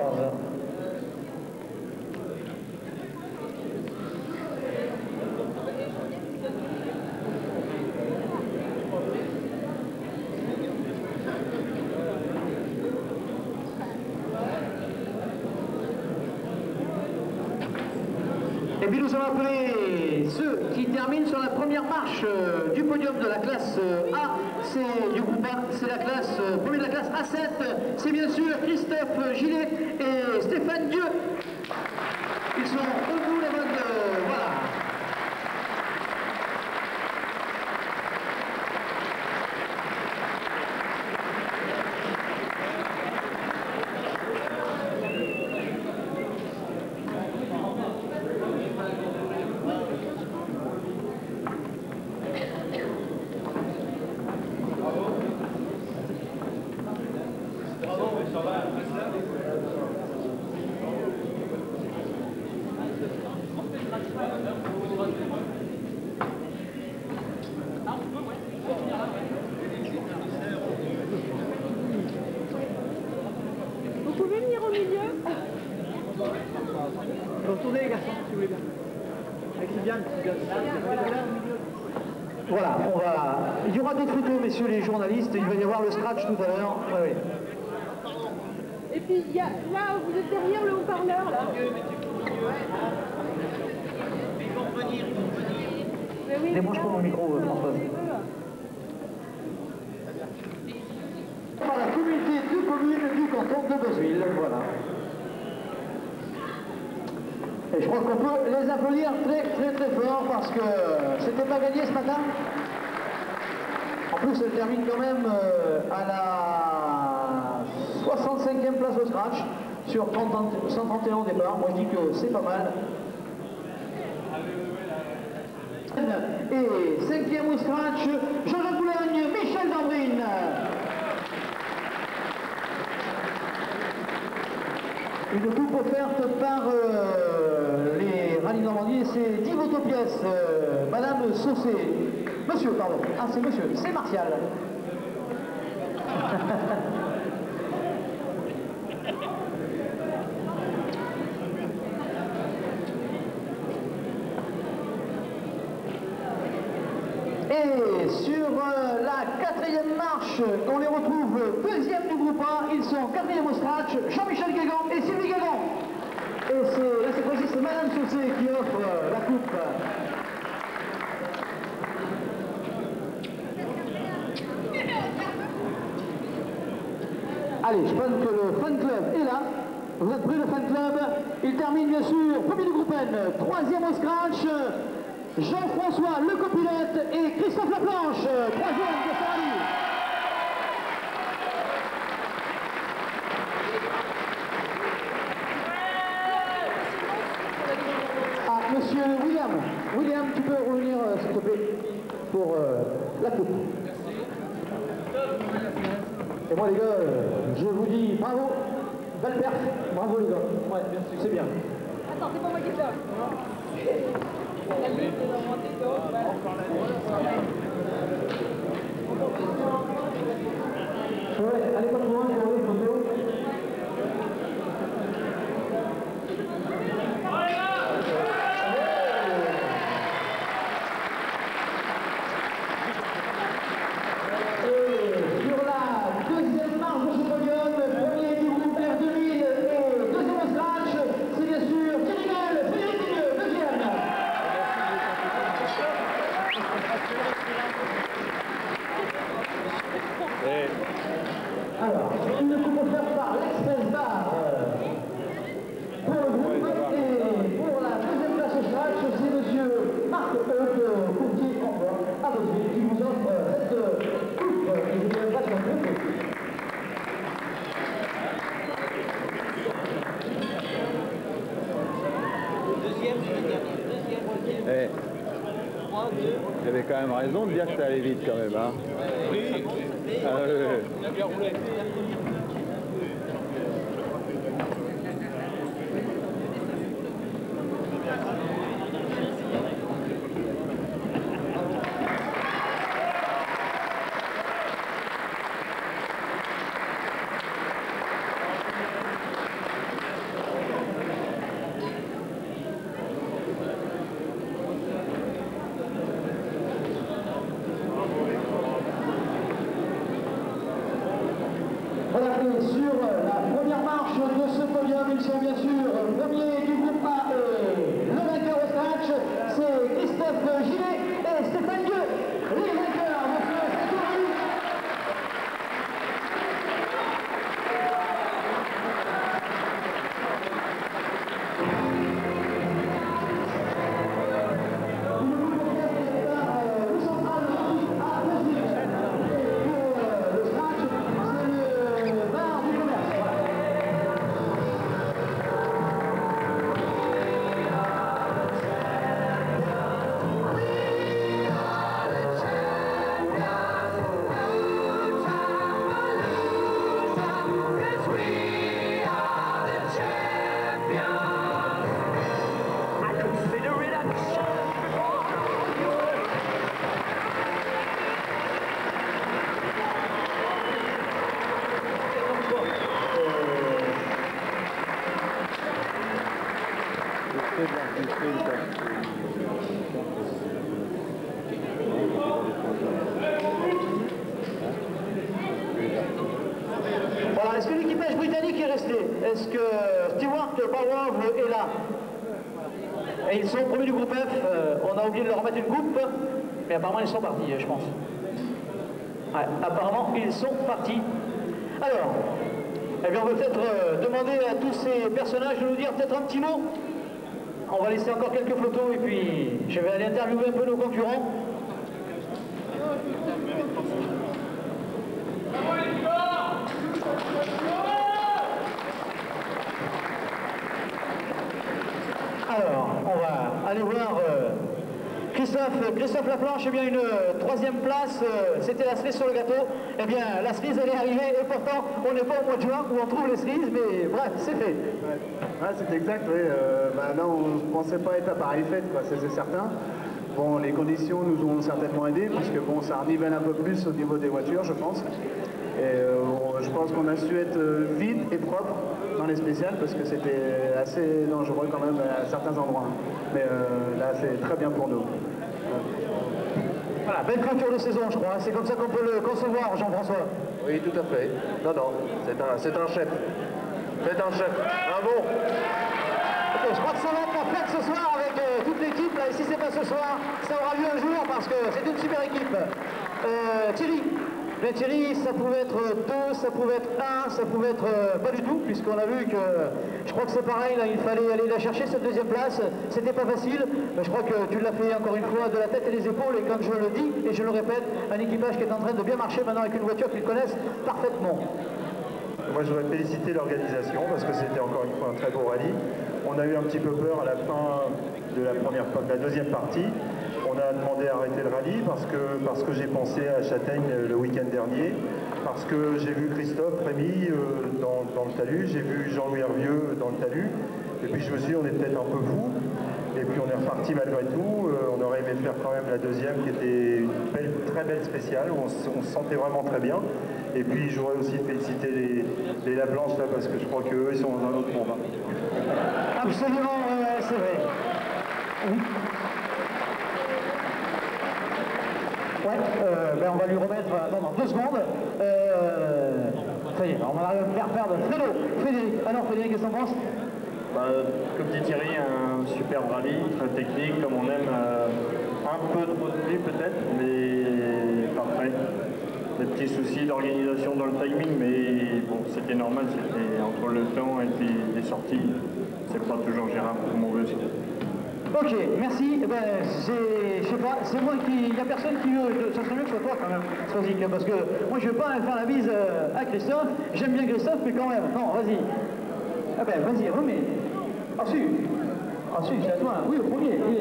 Et puis nous allons appeler ceux qui terminent sur la première marche du podium de la classe A, c'est du groupe A, c'est la classe, premier de la classe A7, c'est bien sûr Christophe Gillet et Stéphane Dieu. Ils sont au bout les votes, voilà. Vous pouvez venir au milieu? Retournez les garçons, si vous voulez bien. Avec Sylviane. Voilà, il y aura d'autres photos, messieurs les journalistes, il va y avoir le scratch tout à l'heure. Oui. Et puis il y a, là, vous êtes derrière le haut-parleur, là. Ils vont revenir. Débranche pas mon micro, Françoise. Par la communauté de communes du canton de Beuzeville, voilà. Et je crois qu'on peut les applaudir très fort parce que c'était pas gagné ce matin. En plus, elle termine quand même à la 65e place au scratch sur 131 au départ. Moi je dis que c'est pas mal. Et 5e au scratch, Jean-Jacques Boulogne, Michel Dambrine. Une coupe offerte par les Rallyes Normandie, c'est 10 autopièces, Madame Saucé. Monsieur, pardon. Ah, c'est monsieur, c'est Martial. Et sur la 4e marche, on les retrouve 2e du groupe A, ils sont 4e au scratch, Jean-Michel Guégan et Sylvie Guégan. Et là cette fois-ci c'est Madame Saucé qui offre la coupe. Allez, je pense que le fan club est là. Vous êtes prêts le fan club? Il termine bien sûr, premier du groupe N, 3e au scratch. Jean-François, le copilote, et Christophe Laplanche, 3e de Sarali. Ah, monsieur William. William, tu peux revenir, s'il te plaît, pour la coupe. Et moi, les gars, je vous dis bravo, belle perf, bravo les gars. Ouais, c'est bien. Attends, c'est pas moi qui ai ça. Ouais, allez pas trop loin, il faut aller, faut faire. Sur la 2e marche de ce podium, premier du groupe R2000 et 2e au scratch, c'est bien sûr Thierry Frédéric Dieu, 2e. Alors, une coupe offerte par l'Express Bar pour le groupe et pour la 2e place au scratch, c'est monsieur Marc Eudes, courtier emploi à Beuzeville, qui vous offre cette coupe et je ne vais pas sur le groupe. Eh, j'avais quand même raison de dire que ça allait vite quand même, hein. Oui, il a bien roulé. resté? Est-ce que Stewart Bauer est là? Et ils sont premiers du groupe F. On a oublié de leur remettre une coupe, mais apparemment ils sont partis, je pense. Ouais, apparemment ils sont partis. Alors, eh bien on va peut-être demander à tous ces personnages de nous dire peut-être un petit mot. On va laisser encore quelques photos et puis je vais aller interviewer un peu nos concurrents. Alors, on va aller voir Christophe Laplanche, eh bien une troisième place, c'était la cerise sur le gâteau. Eh bien, la cerise elle est arrivée et pourtant on n'est pas au mois de juin où on trouve les cerises, mais bref, c'est fait. Ouais, c'est exact, oui. Non, on ne pensait pas être à pareille fête, c'est certain. Bon, les conditions nous ont certainement aidés, puisque bon, ça nivelle un peu plus au niveau des voitures, je pense. Et je pense qu'on a su être vite et propre dans les spéciales, parce que c'était assez dangereux quand même à certains endroits. Mais là, c'est très bien pour nous. Voilà, belle clôture de saison, je crois. C'est comme ça qu'on peut le concevoir, Jean-François. Oui, tout à fait. Non, c'est un chef. C'est un chef. Bravo. Ok, je crois que ça va être la fête ce soir avec toute l'équipe. Et si c'est pas ce soir, ça aura lieu un jour parce que c'est une super équipe. Thierry. Mais Thierry, ça pouvait être 2, ça pouvait être 1, ça pouvait être pas du tout, puisqu'on a vu que, je crois que c'est pareil, là, il fallait aller la chercher, cette deuxième place, c'était pas facile, mais je crois que tu l'as fait encore une fois de la tête et des épaules, et quand je le dis, et je le répète, un équipage qui est en train de bien marcher maintenant avec une voiture qu'ils connaissent parfaitement. Moi, je voudrais féliciter l'organisation, parce que c'était encore une fois un très beau rallye. On a eu un petit peu peur à la fin de la deuxième partie. On a demandé à arrêter le rallye parce que j'ai pensé à Châtaigne le week-end dernier, parce que j'ai vu Christophe Rémy dans le talus, j'ai vu Jean-Louis Hervieux dans le talus, et puis je me suis dit on est peut-être un peu fou, et puis on est reparti malgré tout. On aurait aimé faire quand même la deuxième qui était une très belle spéciale, où on se sentait vraiment très bien. Et puis j'aurais aussi félicité les Laplanche là, parce que je crois qu'eux ils sont dans un autre monde. Absolument, c'est vrai. Oui. Ouais, on va lui remettre dans 2 secondes. Ça y est, on va faire perdre Frédéric. Alors Frédéric, qu'est-ce que t'en penses? Comme dit Thierry, un superbe rallye, très technique, comme on aime, un peu trop de pluie peut-être, mais parfait. Des petits soucis d'organisation dans le timing, mais bon, c'était normal, c'était entre le temps et puis les sorties, c'est pas toujours gérable comme on veut. Ok, merci. Eh ben, je sais pas, c'est moi qui... Il n'y a personne qui veut... Ça serait mieux que ce soit toi quand même, Swazik, parce que moi je veux pas faire la bise à Christophe. J'aime bien Christophe, mais quand même. Non, vas-y. Ah ben, vas-y, remets. Ah si. Ah si, c'est à toi. Oui, au premier. Oui.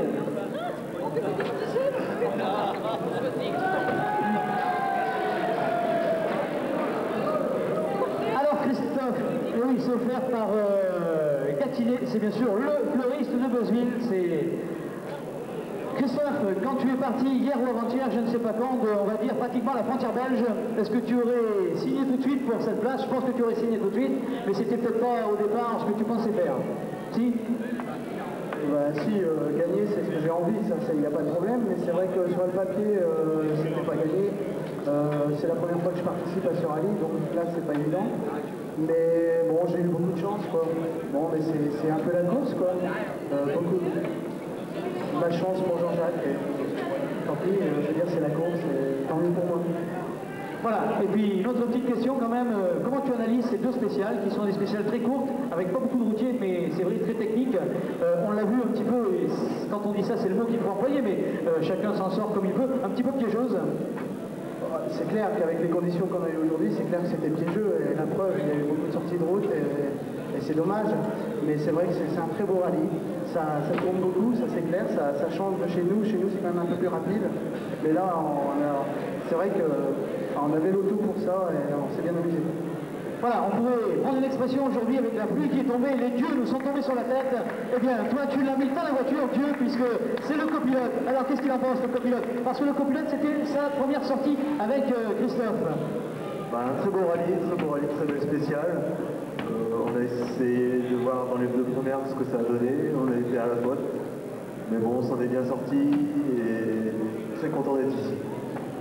Alors Christophe, oui, c'est offert par Gatinet, c'est bien sûr le fleuriste de Beuzeville. C'est Christophe, quand tu es parti hier ou avant-hier, je ne sais pas quand, on va dire pratiquement la frontière belge, est-ce que tu aurais signé tout de suite pour cette place? Je pense que tu aurais signé tout de suite, mais c'était peut-être pas au départ ce que tu pensais faire. Si? Si, gagner c'est ce que j'ai envie, ça il n'y a pas de problème, mais c'est vrai que sur le papier c'était pas gagné. C'est la première fois que je participe à ce rallye, donc là c'est pas évident. Mais bon, j'ai eu beaucoup de chance quoi. Bon, mais c'est un peu la course quoi. Beaucoup de malchance pour Jean-Jacques. Tant pis, je veux dire c'est la course, et tant mieux pour moi. Voilà, et puis une autre petite question quand même, comment tu analyses ces 2 spéciales qui sont des spéciales très courtes, avec pas beaucoup de routiers, mais c'est vrai très technique. On l'a vu un petit peu, et quand on dit ça c'est le mot qu'il faut employer, mais chacun s'en sort comme il peut, un petit peu piégeuse. C'est clair qu'avec les conditions qu'on a eues aujourd'hui, c'est clair que c'était piégeux, et la preuve, il y a eu beaucoup de sorties de route, et c'est dommage, mais c'est vrai que c'est un très beau rallye, ça tourne beaucoup, ça c'est clair, ça change de chez nous c'est quand même un peu plus rapide, mais là, c'est vrai qu'on avait l'auto pour ça, et on s'est bien amusé. Voilà, on pourrait prendre une expression aujourd'hui avec la pluie qui est tombée, les dieux nous sont tombés sur la tête. Eh bien, toi tu l'as mis dans la voiture, Dieu, puisque c'est le copilote. Alors qu'est-ce qu'il en pense, le copilote? Parce que le copilote, c'était sa première sortie avec Christophe. Un très beau rallye, très belle spéciale. On a essayé de voir dans les 2 premières ce que ça a donné, on a été à la faute. Mais bon, on s'en est bien sorti et très content d'être ici.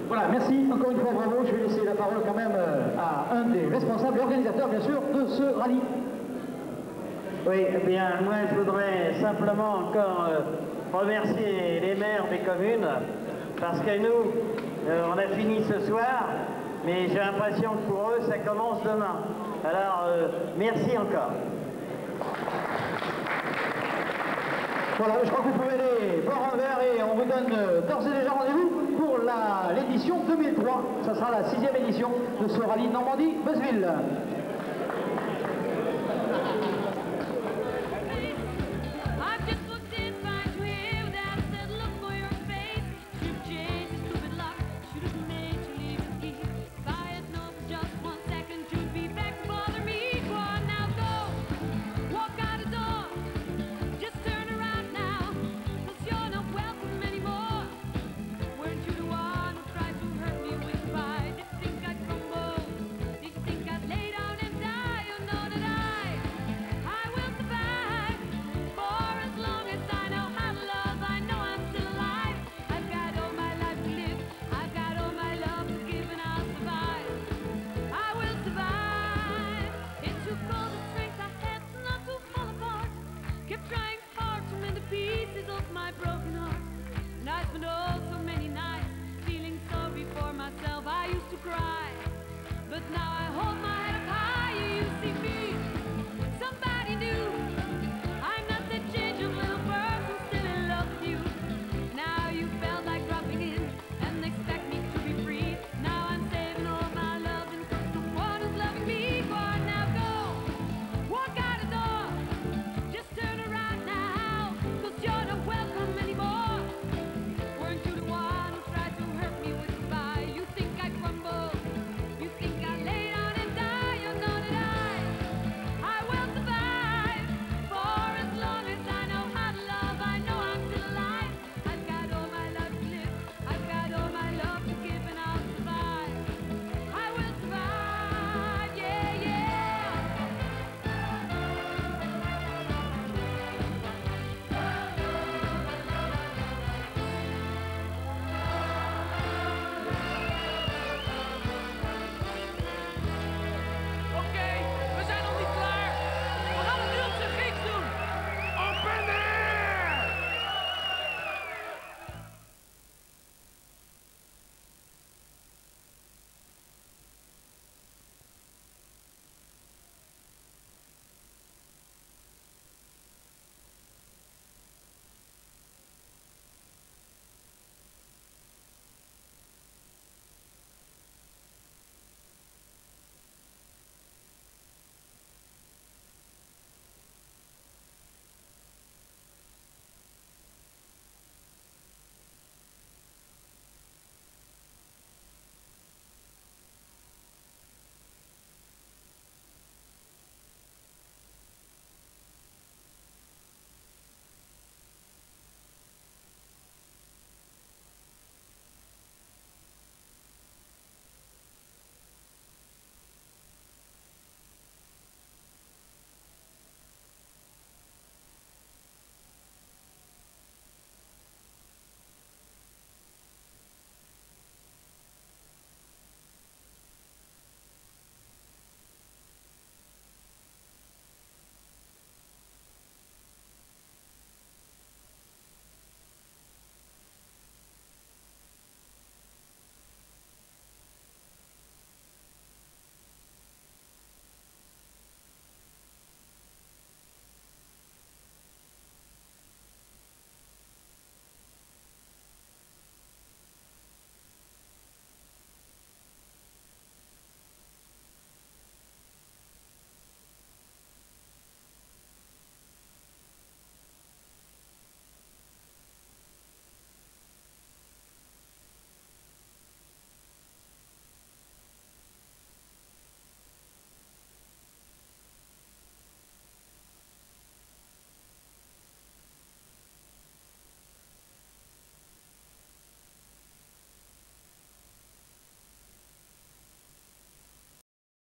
Voilà, merci. Encore une fois, bravo. Je vais laisser la parole quand même à un des responsables et organisateurs, bien sûr, de ce rallye. Oui, eh bien, moi, je voudrais simplement encore remercier les maires des communes, parce que nous, on a fini ce soir, mais j'ai l'impression que pour eux, ça commence demain. Alors, merci encore. Voilà, je crois que vous pouvez aller boire un verre et on vous donne d'ores et déjà rendez-vous pour l'édition 2003. Ça sera la 6e édition de ce rallye Normandie-Beuzeville. I used to cry, but now I hold my